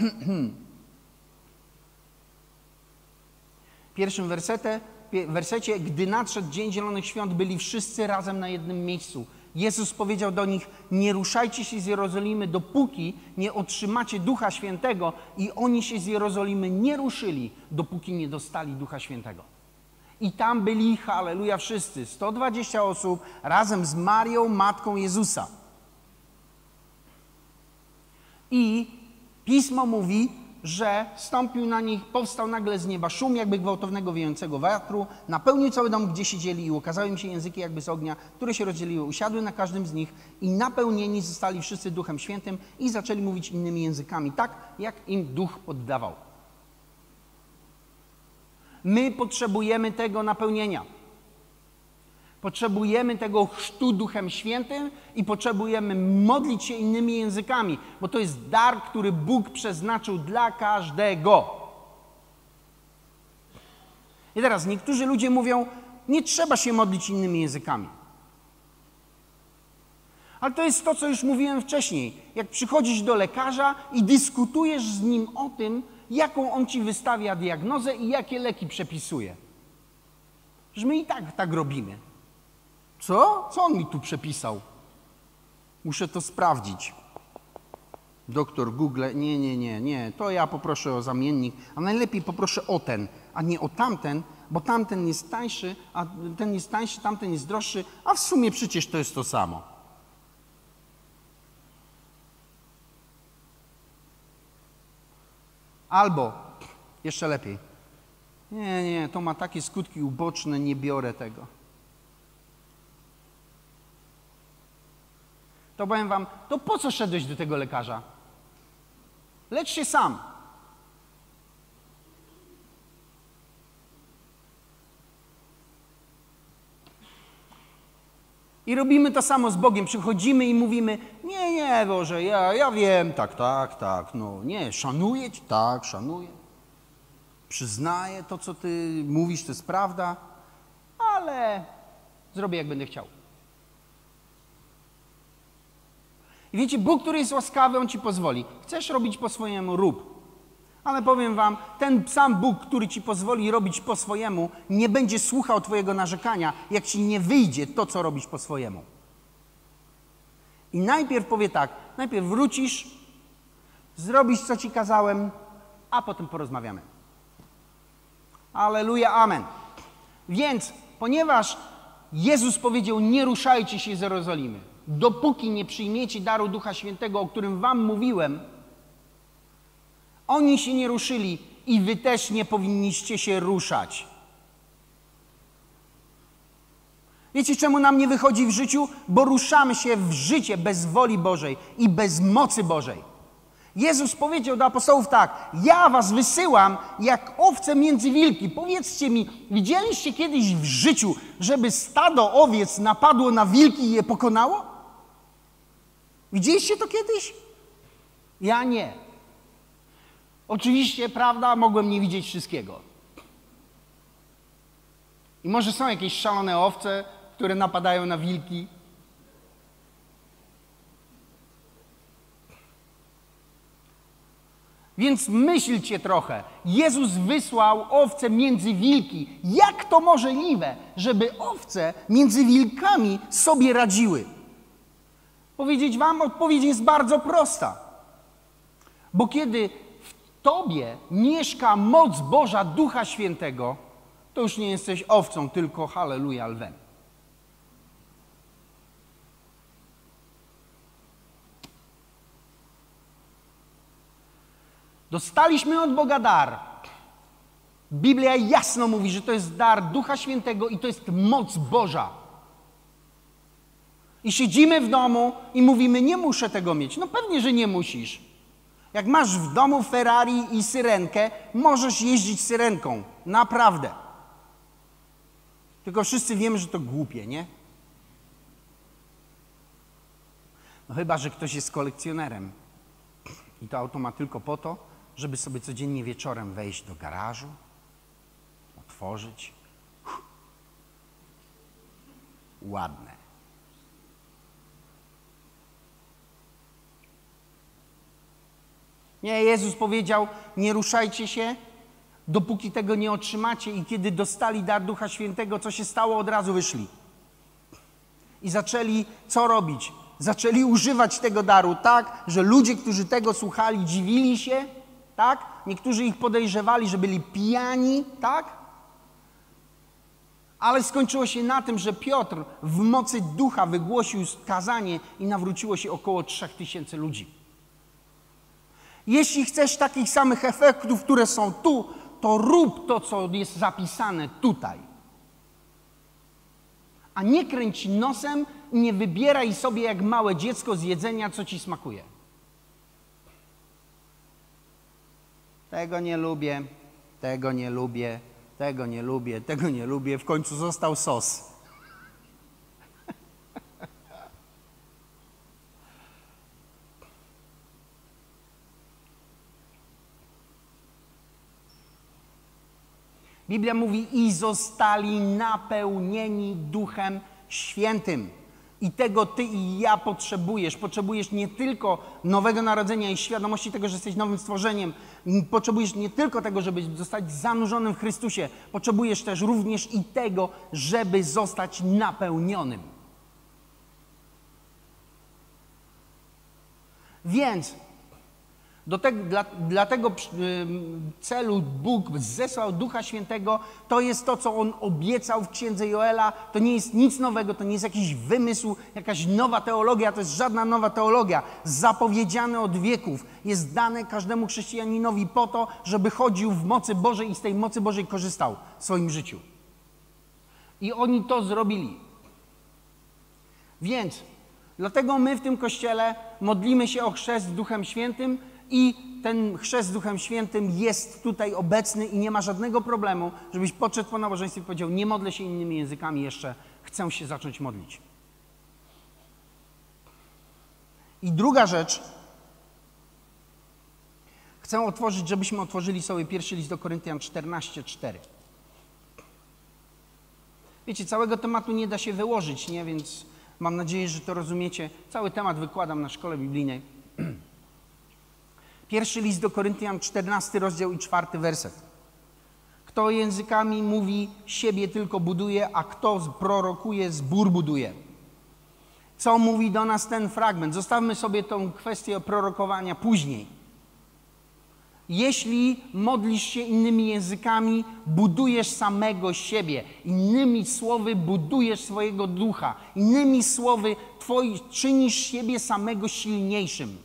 Speaker 1: 1 wersecie, gdy nadszedł Dzień Zielonych Świąt, byli wszyscy razem na jednym miejscu. Jezus powiedział do nich: nie ruszajcie się z Jerozolimy, dopóki nie otrzymacie Ducha Świętego. I oni się z Jerozolimy nie ruszyli, dopóki nie dostali Ducha Świętego. I tam byli, halleluja, wszyscy, 120 osób, razem z Marią, matką Jezusa. I Pismo mówi, że stąpił na nich, powstał nagle z nieba szum, jakby gwałtownego wiejącego wiatru, napełnił cały dom, gdzie siedzieli, i ukazały im się języki jakby z ognia, które się rozdzieliły, usiadły na każdym z nich i napełnieni zostali wszyscy Duchem Świętym i zaczęli mówić innymi językami, tak jak im Duch poddawał. My potrzebujemy tego napełnienia. Potrzebujemy tego chrztu Duchem Świętym i potrzebujemy modlić się innymi językami, bo to jest dar, który Bóg przeznaczył dla każdego. I teraz niektórzy ludzie mówią: nie trzeba się modlić innymi językami. Ale to jest to, co już mówiłem wcześniej. Jak przychodzisz do lekarza i dyskutujesz z nim o tym, jaką on ci wystawia diagnozę i jakie leki przepisuje. Że my i tak robimy. Co? Co on mi tu przepisał? Muszę to sprawdzić. Doktor Google, nie, to ja poproszę o zamiennik, a najlepiej poproszę o ten, a nie o tamten, bo tamten jest tańszy, a ten jest tańszy, tamten jest droższy, a w sumie przecież to jest to samo. Albo, jeszcze lepiej, nie, to ma takie skutki uboczne, nie biorę tego. To powiem wam, to po co szedłeś do tego lekarza? Lecz się sam. I robimy to samo z Bogiem. Przychodzimy i mówimy: nie, Boże, ja wiem, tak, no nie, szanuję Cię, tak, szanuję. Przyznaję to, co Ty mówisz, to jest prawda, ale zrobię, jak będę chciał. I wiecie, Bóg, który jest łaskawy, On ci pozwoli. Chcesz robić po swojemu, rób. Ale powiem wam, ten sam Bóg, który ci pozwoli robić po swojemu, nie będzie słuchał twojego narzekania, jak ci nie wyjdzie to, co robisz po swojemu. I najpierw powie tak, najpierw wrócisz, zrobisz, co ci kazałem, a potem porozmawiamy. Alleluja, amen. Więc, ponieważ Jezus powiedział, nie ruszajcie się z Jerozolimy. Dopóki nie przyjmiecie daru Ducha Świętego, o którym wam mówiłem, oni się nie ruszyli i wy też nie powinniście się ruszać. Wiecie, czemu nam nie wychodzi w życiu? Bo ruszamy się w życie bez woli Bożej i bez mocy Bożej. Jezus powiedział do apostołów tak, ja was wysyłam jak owce między wilki. Powiedzcie mi, widzieliście kiedyś w życiu, żeby stado owiec napadło na wilki i je pokonało? Widzieliście to kiedyś? Ja nie. Oczywiście, prawda, mogłem nie widzieć wszystkiego. I może są jakieś szalone owce, które napadają na wilki. Więc myślcie trochę. Jezus wysłał owce między wilki. Jak to możliwe, żeby owce między wilkami sobie radziły? Powiedzieć wam, odpowiedź jest bardzo prosta. Bo kiedy w tobie mieszka moc Boża Ducha Świętego, to już nie jesteś owcą, tylko halleluja, lwem. Dostaliśmy od Boga dar. Biblia jasno mówi, że to jest dar Ducha Świętego i to jest moc Boża. I siedzimy w domu i mówimy, nie muszę tego mieć. No pewnie, że nie musisz. Jak masz w domu Ferrari i syrenkę, możesz jeździć syrenką. Naprawdę. Tylko wszyscy wiemy, że to głupie, nie? No chyba, że ktoś jest kolekcjonerem. I to auto ma tylko po to, żeby sobie codziennie wieczorem wejść do garażu, otworzyć. Ładne. Nie, Jezus powiedział, nie ruszajcie się, dopóki tego nie otrzymacie. I kiedy dostali dar Ducha Świętego, co się stało? Od razu wyszli. I zaczęli co robić? Zaczęli używać tego daru tak, że ludzie, którzy tego słuchali, dziwili się, tak? Niektórzy ich podejrzewali, że byli pijani, tak? Ale skończyło się na tym, że Piotr w mocy ducha wygłosił kazanie i nawróciło się około 3000 ludzi. Jeśli chcesz takich samych efektów, które są tu, to rób to, co jest zapisane tutaj. A nie kręć nosem i nie wybieraj sobie jak małe dziecko z jedzenia, co ci smakuje. Tego nie lubię, tego nie lubię, tego nie lubię, tego nie lubię. W końcu został sos. Biblia mówi, i zostali napełnieni Duchem Świętym. I tego ty i ja potrzebujesz. Potrzebujesz nie tylko nowego narodzenia i świadomości tego, że jesteś nowym stworzeniem. Potrzebujesz nie tylko tego, żeby zostać zanurzonym w Chrystusie. Potrzebujesz też również i tego, żeby zostać napełnionym. Więc dla tego celu Bóg zesłał Ducha Świętego. To jest to, co On obiecał w Księdze Joela. To nie jest nic nowego, to nie jest jakiś wymysł, jakaś nowa teologia. To jest żadna nowa teologia. Zapowiedziane od wieków. Jest dane każdemu chrześcijaninowi po to, żeby chodził w mocy Bożej i z tej mocy Bożej korzystał w swoim życiu. I oni to zrobili. Więc dlatego my w tym Kościele modlimy się o chrzest Duchem Świętym i ten chrzest Duchem Świętym jest tutaj obecny i nie ma żadnego problemu, żebyś podszedł po nabożeństwie i powiedział, nie modlę się innymi językami jeszcze, chcę się zacząć modlić. I druga rzecz, chcę otworzyć, żebyśmy otworzyli sobie pierwszy list do Koryntian 14:4. Wiecie, całego tematu nie da się wyłożyć, nie? Więc mam nadzieję, że to rozumiecie. Cały temat wykładam na szkole biblijnej. Pierwszy list do Koryntian, 14 rozdział i 4 werset. Kto językami mówi, siebie tylko buduje, a kto prorokuje, zbór buduje. Co mówi do nas ten fragment? Zostawmy sobie tą kwestię prorokowania później. Jeśli modlisz się innymi językami, budujesz samego siebie. Innymi słowy, budujesz swojego ducha. Innymi słowy, czynisz siebie samego silniejszym.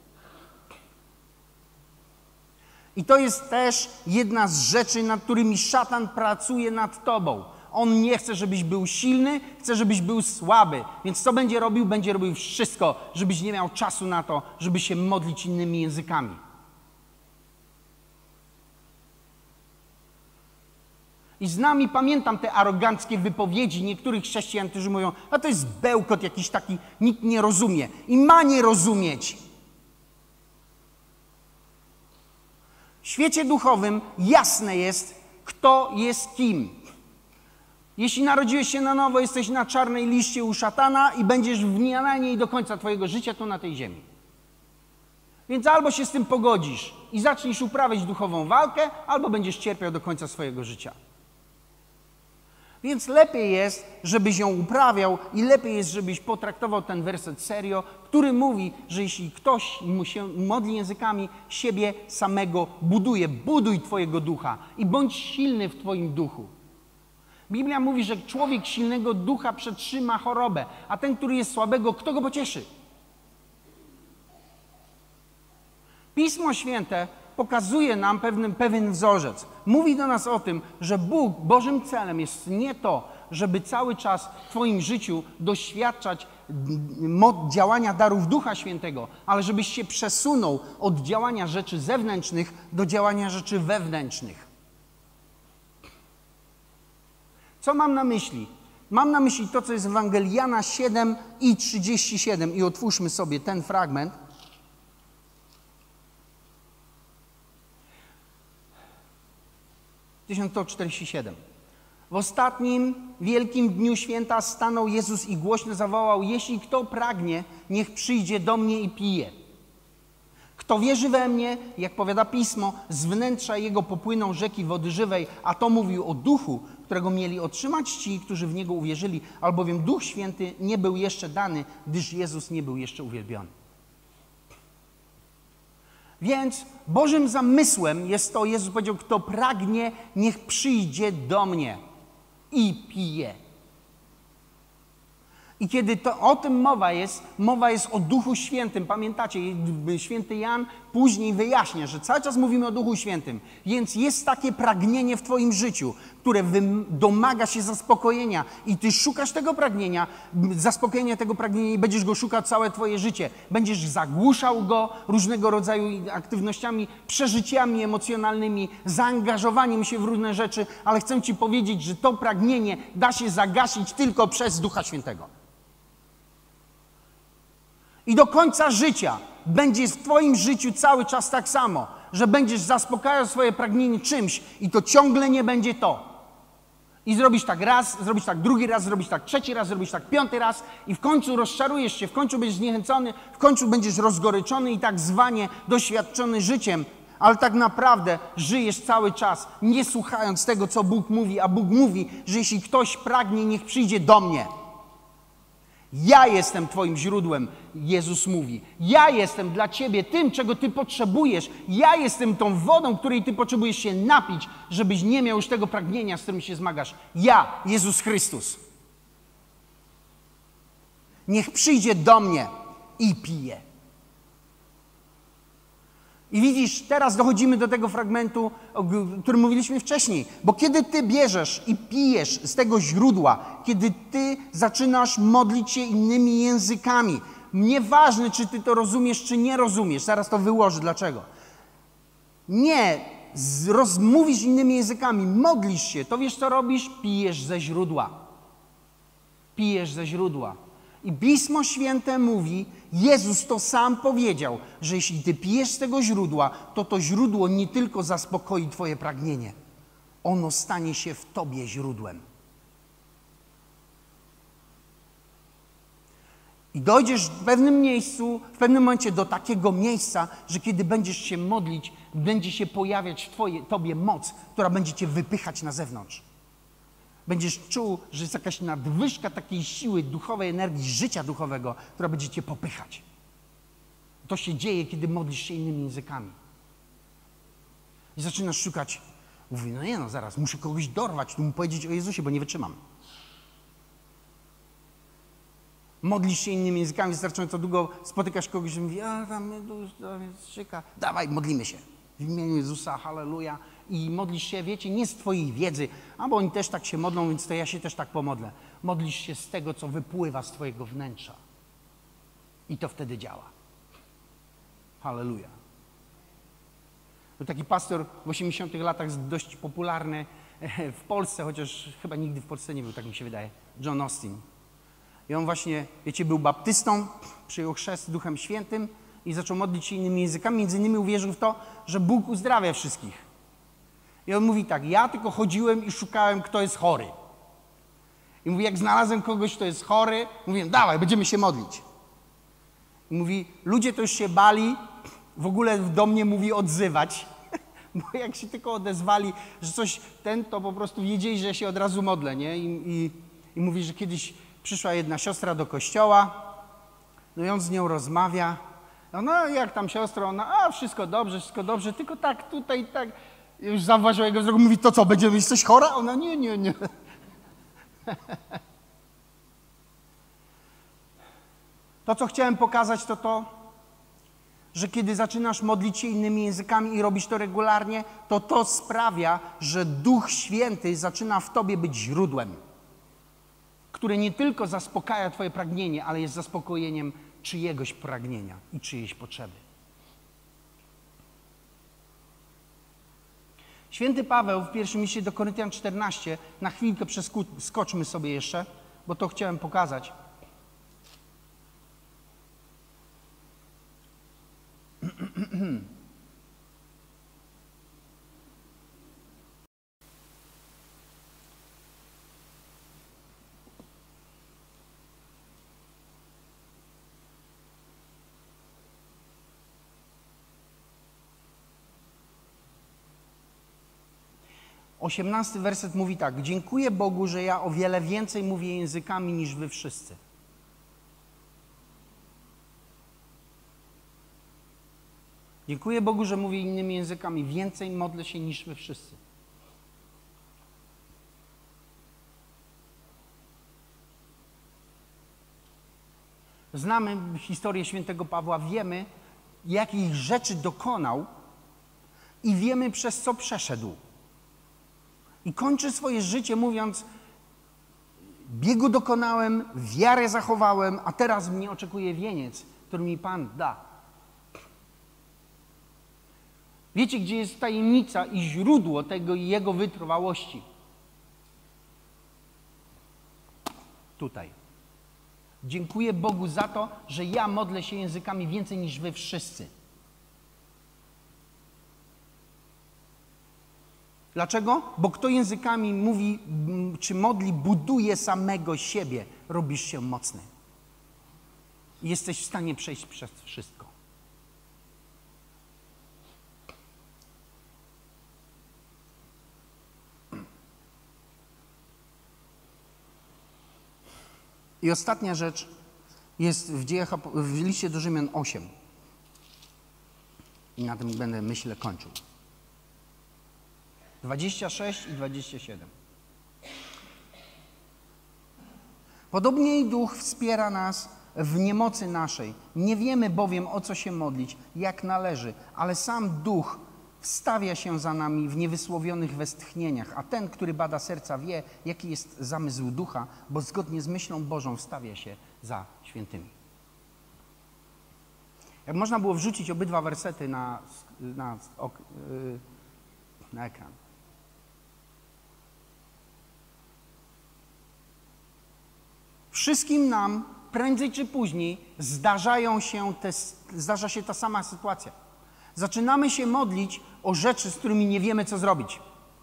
Speaker 1: I to jest też jedna z rzeczy, nad którymi szatan pracuje nad tobą. On nie chce, żebyś był silny, chce, żebyś był słaby. Więc co będzie robił? Będzie robił wszystko, żebyś nie miał czasu na to, żeby się modlić innymi językami. I z nami pamiętam te aroganckie wypowiedzi niektórych chrześcijan, którzy mówią, a to jest bełkot jakiś taki, nikt nie rozumie. I ma nie rozumieć. W świecie duchowym jasne jest, kto jest kim. Jeśli narodziłeś się na nowo, jesteś na czarnej liście u szatana i będziesz na niej do końca twojego życia tu na tej ziemi. Więc albo się z tym pogodzisz i zaczniesz uprawiać duchową walkę, albo będziesz cierpiał do końca swojego życia. Więc lepiej jest, żebyś ją uprawiał i lepiej jest, żebyś potraktował ten werset serio, który mówi, że jeśli ktoś mu się modli językami, siebie samego buduje. Buduj twojego ducha i bądź silny w twoim duchu. Biblia mówi, że człowiek silnego ducha przetrzyma chorobę, a ten, który jest słabego, kto go pocieszy? Pismo Święte pokazuje nam pewien wzorzec. Mówi do nas o tym, że Bożym celem jest nie to, żeby cały czas w twoim życiu doświadczać działania darów Ducha Świętego, ale żebyś się przesunął od działania rzeczy zewnętrznych do działania rzeczy wewnętrznych. Co mam na myśli? Mam na myśli to, co jest w Ewangelii Jana 7 i 37. I otwórzmy sobie ten fragment. - 1147. W ostatnim wielkim dniu święta stanął Jezus i głośno zawołał: jeśli kto pragnie, niech przyjdzie do mnie i pije. Kto wierzy we mnie, jak powiada Pismo, z wnętrza jego popłyną rzeki wody żywej, a to mówił o Duchu, którego mieli otrzymać ci, którzy w Niego uwierzyli, albowiem Duch Święty nie był jeszcze dany, gdyż Jezus nie był jeszcze uwielbiony. Więc Bożym zamysłem jest to, Jezus powiedział, kto pragnie, niech przyjdzie do mnie i pije. I kiedy o tym mowa jest o Duchu Świętym. Pamiętacie, święty Jan później wyjaśnia, że cały czas mówimy o Duchu Świętym. Więc jest takie pragnienie w twoim życiu, które domaga się zaspokojenia i ty szukasz tego pragnienia, zaspokojenia tego pragnienia i będziesz go szukał całe twoje życie. Będziesz zagłuszał go różnego rodzaju aktywnościami, przeżyciami emocjonalnymi, zaangażowaniem się w różne rzeczy, ale chcę ci powiedzieć, że to pragnienie da się zagasić tylko przez Ducha Świętego. I do końca życia będzie w twoim życiu cały czas tak samo, że będziesz zaspokajał swoje pragnienie czymś i to ciągle nie będzie to. I zrobisz tak raz, zrobisz tak drugi raz, zrobisz tak trzeci raz, zrobisz tak piąty raz i w końcu rozczarujesz się, w końcu będziesz zniechęcony, w końcu będziesz rozgoryczony i tak zwanie doświadczony życiem, ale tak naprawdę żyjesz cały czas nie słuchając tego, co Bóg mówi, a Bóg mówi, że jeśli ktoś pragnie, niech przyjdzie do mnie. Ja jestem twoim źródłem, Jezus mówi. Ja jestem dla ciebie tym, czego ty potrzebujesz. Ja jestem tą wodą, której ty potrzebujesz się napić, żebyś nie miał już tego pragnienia, z którym się zmagasz. Ja, Jezus Chrystus. Niech przyjdzie do mnie i pije. I widzisz, teraz dochodzimy do tego fragmentu, o którym mówiliśmy wcześniej. Bo kiedy ty bierzesz i pijesz z tego źródła, kiedy ty zaczynasz modlić się innymi językami, nieważne, czy ty to rozumiesz, czy nie rozumiesz, zaraz to wyłożę, dlaczego. Nie, mówisz innymi językami, modlisz się, to wiesz co robisz? Pijesz ze źródła. Pijesz ze źródła. I Pismo Święte mówi, Jezus to sam powiedział, że jeśli ty pijesz z tego źródła, to to źródło nie tylko zaspokoi twoje pragnienie, ono stanie się w tobie źródłem. I dojdziesz w pewnym miejscu, w pewnym momencie do takiego miejsca, że kiedy będziesz się modlić, będzie się pojawiać w tobie moc, która będzie cię wypychać na zewnątrz. Będziesz czuł, że jest jakaś nadwyżka takiej siły duchowej, energii, życia duchowego, która będzie cię popychać. To się dzieje, kiedy modlisz się innymi językami. I zaczynasz szukać. Mówi, no nie no, zaraz, muszę kogoś dorwać, tu mu powiedzieć o Jezusie, bo nie wytrzymam. Modlisz się innymi językami, wystarczająco długo spotykasz kogoś, i mówi, a tam szyka, dawaj, modlimy się. W imieniu Jezusa, halleluja. I modlisz się, wiecie, nie z twojej wiedzy, bo oni też tak się modlą, więc to ja się też tak pomodlę. Modlisz się z tego, co wypływa z twojego wnętrza. I to wtedy działa. Halleluja. Był taki pastor w 80 latach, dość popularny w Polsce, chociaż chyba nigdy w Polsce nie był, tak mi się wydaje, John Austin. I on właśnie, wiecie, był baptystą, przyjął chrzest Duchem Świętym i zaczął modlić się innymi językami. Między innymi uwierzył w to, że Bóg uzdrawia wszystkich. I on mówi tak, ja tylko chodziłem i szukałem, kto jest chory. I mówi, jak znalazłem kogoś, kto jest chory, mówiłem, dawaj, będziemy się modlić. I mówi, ludzie to już się bali w ogóle do mnie, mówi, odzywać. Bo jak się tylko odezwali, że coś to po prostu wiedzieli, że ja się od razu modlę, nie? I mówi, że kiedyś przyszła jedna siostra do kościoła, no i on z nią rozmawia. No jak tam siostro? Ona, wszystko dobrze, tylko tak tutaj, tak. Już zauważyła jego wzrok, mówi, to co, będziemy mieć coś chora? Ona, nie. To, co chciałem pokazać, to, że kiedy zaczynasz modlić się innymi językami i robisz to regularnie, to sprawia, że Duch Święty zaczyna w tobie być źródłem, które nie tylko zaspokaja twoje pragnienie, ale jest zaspokojeniem czyjegoś pragnienia i czyjejś potrzeby. Święty Paweł w pierwszym liście do Koryntian 14, na chwilkę skoczmy sobie jeszcze, bo to chciałem pokazać. Osiemnasty werset mówi tak. Dziękuję Bogu, że ja o wiele więcej mówię językami niż wy wszyscy. Dziękuję Bogu, że mówię innymi językami. Więcej modlę się niż wy wszyscy. Znamy historię świętego Pawła, wiemy, jakich rzeczy dokonał i wiemy, przez co przeszedł. I kończy swoje życie mówiąc, biegu dokonałem, wiarę zachowałem, a teraz mnie oczekuje wieniec, który mi Pan da. Wiecie, gdzie jest tajemnica i źródło tego i jego wytrwałości? Tutaj. Dziękuję Bogu za to, że ja modlę się językami więcej niż wy wszyscy. Dlaczego? Bo kto językami mówi, czy modli, buduje samego siebie, robisz się mocny. I jesteś w stanie przejść przez wszystko. I ostatnia rzecz jest w liście do Rzymian 8. I na tym będę, myślę, kończył. 26 i 27. Podobnie i Duch wspiera nas w niemocy naszej. Nie wiemy bowiem, o co się modlić, jak należy, ale sam Duch wstawia się za nami w niewysłowionych westchnieniach, a ten, który bada serca, wie, jaki jest zamysł Ducha, bo zgodnie z myślą Bożą wstawia się za świętymi. Jak można było wrzucić obydwa wersety na ekran. Wszystkim nam prędzej czy później zdarza się ta sama sytuacja. Zaczynamy się modlić o rzeczy, z którymi nie wiemy, co zrobić.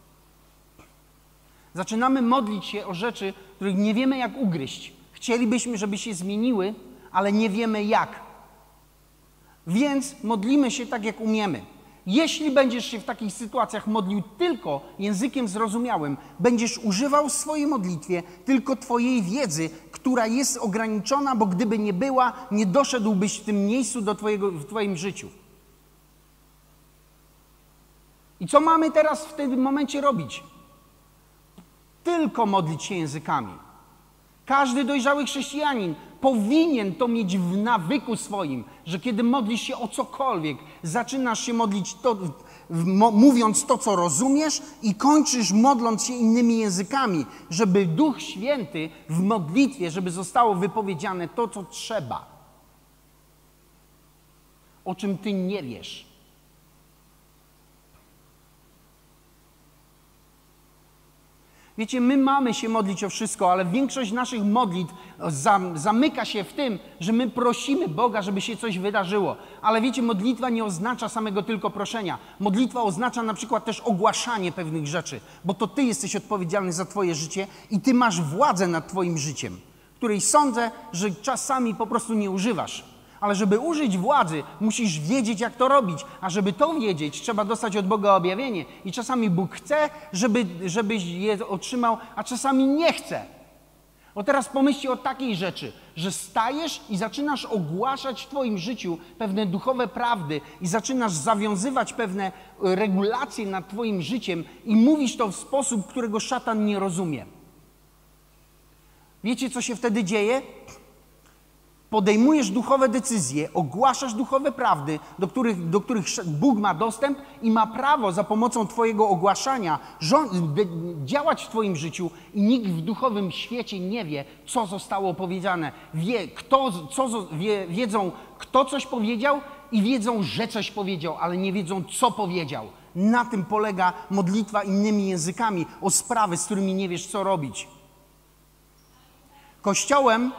Speaker 1: Zaczynamy modlić się o rzeczy, których nie wiemy, jak ugryźć. Chcielibyśmy, żeby się zmieniły, ale nie wiemy jak. Więc modlimy się tak, jak umiemy. Jeśli będziesz się w takich sytuacjach modlił tylko językiem zrozumiałym, będziesz używał w swojej modlitwie tylko twojej wiedzy, która jest ograniczona, bo gdyby nie była, nie doszedłbyś w tym miejscu w twoim życiu. I co mamy teraz w tym momencie robić? Tylko modlić się językami. Każdy dojrzały chrześcijanin powinien to mieć w nawyku swoim, że kiedy modlisz się o cokolwiek, zaczynasz się modlić mówiąc to, co rozumiesz i kończysz modląc się innymi językami, żeby Duch Święty w modlitwie, żeby zostało wypowiedziane to, co trzeba, o czym ty nie wiesz. Wiecie, my mamy się modlić o wszystko, ale większość naszych modlitw zamyka się w tym, że my prosimy Boga, żeby się coś wydarzyło. Ale wiecie, modlitwa nie oznacza samego tylko proszenia. Modlitwa oznacza na przykład też ogłaszanie pewnych rzeczy, bo to ty jesteś odpowiedzialny za twoje życie i ty masz władzę nad twoim życiem, której sądzę, że czasami po prostu nie używasz. Ale żeby użyć władzy, musisz wiedzieć, jak to robić. A żeby to wiedzieć, trzeba dostać od Boga objawienie. I czasami Bóg chce, żebyś je otrzymał, a czasami nie chce. O teraz pomyślcie o takiej rzeczy, że stajesz i zaczynasz ogłaszać w twoim życiu pewne duchowe prawdy i zaczynasz zawiązywać pewne regulacje nad twoim życiem i mówisz to w sposób, którego szatan nie rozumie. Wiecie, co się wtedy dzieje? Podejmujesz duchowe decyzje, ogłaszasz duchowe prawdy, do których Bóg ma dostęp i ma prawo za pomocą twojego ogłaszania działać w twoim życiu i nikt w duchowym świecie nie wie, co zostało powiedziane. Wiedzą, kto coś powiedział i wiedzą, że coś powiedział, ale nie wiedzą, co powiedział. Na tym polega modlitwa innymi językami o sprawy, z którymi nie wiesz, co robić. Kościołem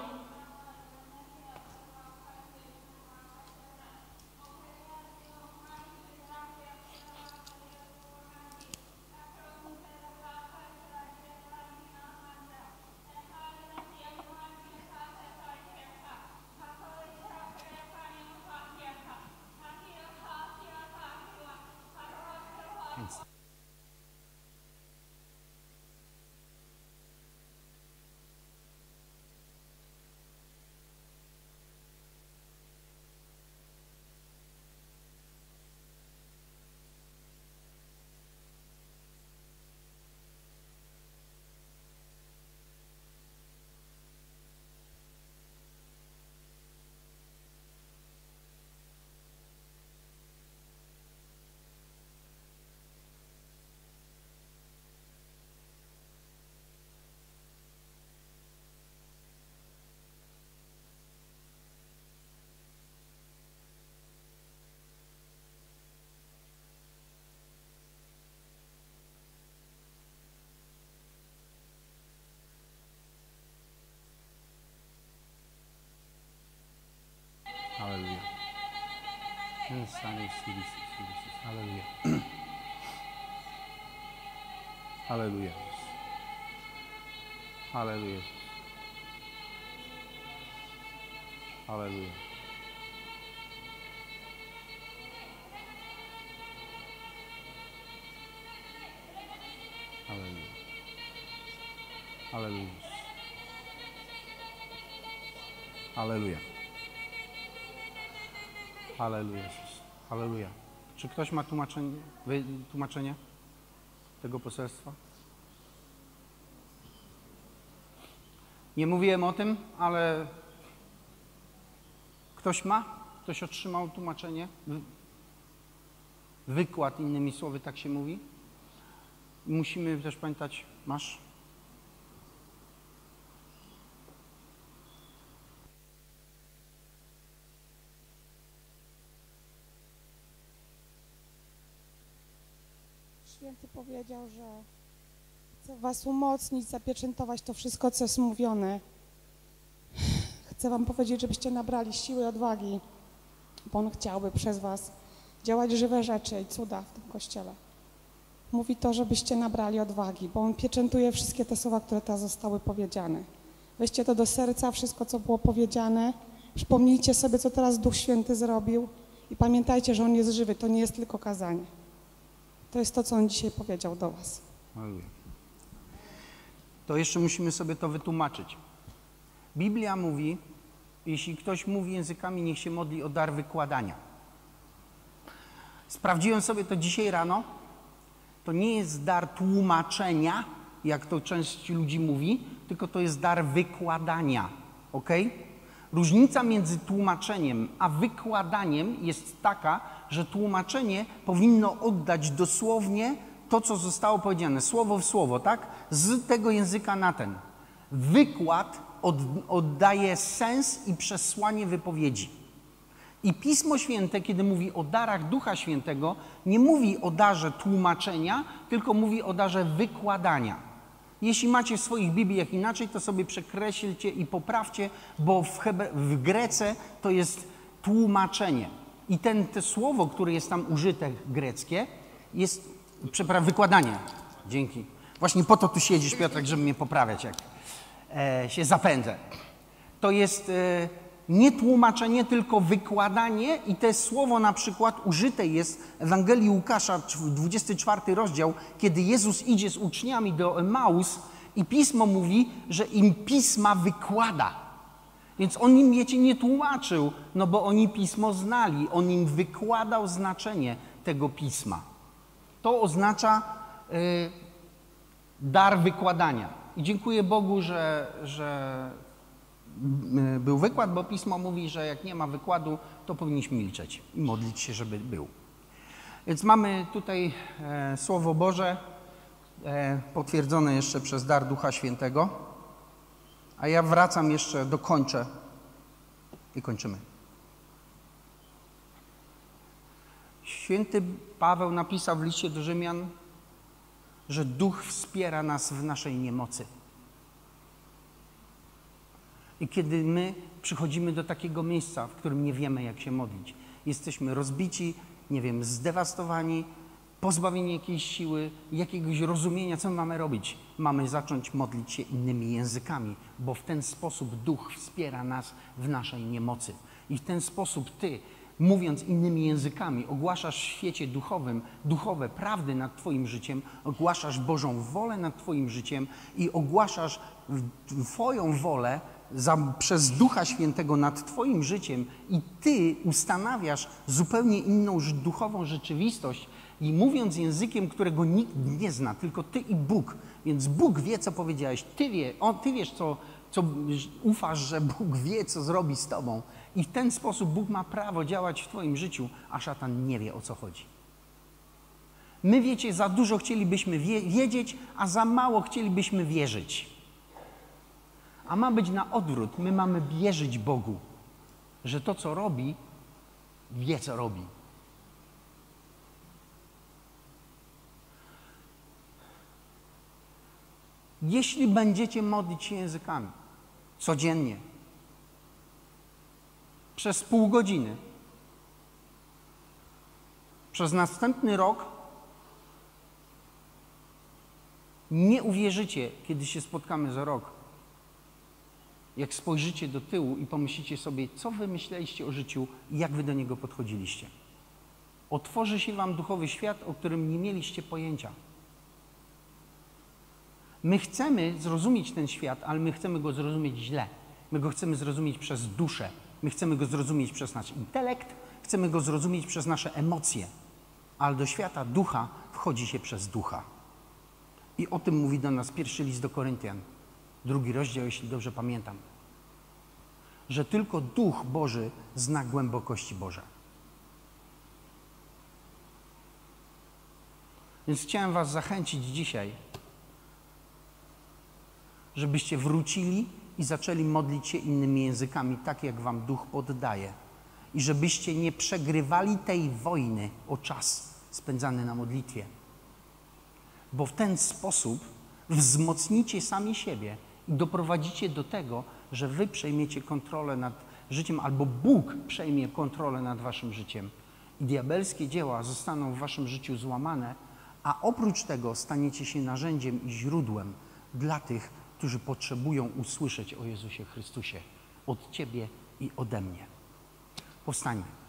Speaker 1: Hallelujah. Hallelujah. Hallelujah. Hallelujah. Hallelujah. Hallelujah. Hallelujah. Hallelujah. Hallelujah. Hallelujah. Czy ktoś ma tłumaczenie tego poselstwa? Nie mówiłem o tym, ale ktoś ma? Ktoś otrzymał tłumaczenie? Wykład, innymi słowy, tak się mówi. Musimy też pamiętać, masz?
Speaker 2: Święty powiedział, że chce was umocnić, zapieczętować to wszystko, co jest mówione. Chcę wam powiedzieć, żebyście nabrali siły i odwagi, bo On chciałby przez was działać żywe rzeczy i cuda w tym Kościele. Mówi to, żebyście nabrali odwagi, bo On pieczętuje wszystkie te słowa, które teraz zostały powiedziane. Weźcie to do serca, wszystko, co było powiedziane. Przypomnijcie sobie, co teraz Duch Święty zrobił i pamiętajcie, że On jest żywy, to nie jest tylko kazanie. To jest to, co On dzisiaj powiedział do was.
Speaker 1: To jeszcze musimy sobie to wytłumaczyć. Biblia mówi, jeśli ktoś mówi językami, niech się modli o dar wykładania. Sprawdziłem sobie to dzisiaj rano to nie jest dar tłumaczenia, jak to część ludzi mówi, tylko to jest dar wykładania, ok? Różnica między tłumaczeniem a wykładaniem jest taka, że tłumaczenie powinno oddać dosłownie to, co zostało powiedziane, słowo w słowo, tak? Z tego języka na ten. Wykład oddaje sens i przesłanie wypowiedzi. I Pismo Święte, kiedy mówi o darach Ducha Świętego, nie mówi o darze tłumaczenia, tylko mówi o darze wykładania. Jeśli macie w swoich Bibliach inaczej, to sobie przekreślcie i poprawcie, bo w Grece to jest tłumaczenie. I to słowo, które jest tam użyte, greckie, jest, przepraszam, wykładanie. Dzięki. Właśnie po to tu siedzisz, Piotrek, żeby mnie poprawiać, jak się zapędzę. To jest nie tłumaczenie, tylko wykładanie i to słowo na przykład użyte jest w Ewangelii Łukasza, 24 rozdział, kiedy Jezus idzie z uczniami do Emaus i Pismo mówi, że im Pisma wykłada. Więc on im, wiecie, nie tłumaczył, no bo oni Pismo znali. On im wykładał znaczenie tego Pisma. To oznacza dar wykładania. I dziękuję Bogu, że był wykład, bo Pismo mówi, że jak nie ma wykładu, to powinniśmy milczeć i modlić się, żeby był. Więc mamy tutaj Słowo Boże potwierdzone jeszcze przez dar Ducha Świętego, a ja wracam jeszcze, dokończę i kończymy. Święty Paweł napisał w liście do Rzymian, że Duch wspiera nas w naszej niemocy. I kiedy my przychodzimy do takiego miejsca, w którym nie wiemy, jak się modlić, jesteśmy rozbici, nie wiem, zdewastowani, pozbawieni jakiejś siły, jakiegoś rozumienia, co my mamy robić. Mamy zacząć modlić się innymi językami, bo w ten sposób Duch wspiera nas w naszej niemocy. I w ten sposób Ty, mówiąc innymi językami, ogłaszasz w świecie duchowym duchowe prawdy nad Twoim życiem, ogłaszasz Bożą wolę nad Twoim życiem i ogłaszasz Twoją wolę przez Ducha Świętego nad Twoim życiem i Ty ustanawiasz zupełnie inną duchową rzeczywistość i mówiąc językiem, którego nikt nie zna, tylko Ty i Bóg. Więc Bóg wie, co powiedziałeś. Ty wiesz, co ufasz, że Bóg wie, co zrobi z Tobą. I w ten sposób Bóg ma prawo działać w Twoim życiu, a szatan nie wie, o co chodzi. My, wiecie, za dużo chcielibyśmy wiedzieć, a za mało chcielibyśmy wierzyć. A ma być na odwrót. My mamy wierzyć Bogu, że to, co robi, wie, co robi. Jeśli będziecie modlić się językami codziennie, przez pół godziny, przez następny rok, nie uwierzycie, kiedy się spotkamy za rok. Jak spojrzycie do tyłu i pomyślicie sobie, co wy myśleliście o życiu i jak wy do niego podchodziliście. Otworzy się wam duchowy świat, o którym nie mieliście pojęcia. My chcemy zrozumieć ten świat, ale my chcemy go zrozumieć źle. My go chcemy zrozumieć przez duszę. My chcemy go zrozumieć przez nasz intelekt, chcemy go zrozumieć przez nasze emocje. Ale do świata ducha wchodzi się przez ducha. I o tym mówi do nas pierwszy list do Koryntian, 2 rozdział, jeśli dobrze pamiętam. Że tylko Duch Boży zna głębokości Boże. Więc chciałem was zachęcić dzisiaj, żebyście wrócili i zaczęli modlić się innymi językami, tak jak wam Duch poddaje. I żebyście nie przegrywali tej wojny o czas spędzany na modlitwie. Bo w ten sposób wzmocnicie sami siebie i doprowadzicie do tego, że wy przejmiecie kontrolę nad życiem, albo Bóg przejmie kontrolę nad waszym życiem. I diabelskie dzieła zostaną w waszym życiu złamane, a oprócz tego staniecie się narzędziem i źródłem dla tych, którzy potrzebują usłyszeć o Jezusie Chrystusie od ciebie i ode mnie. Powstańmy.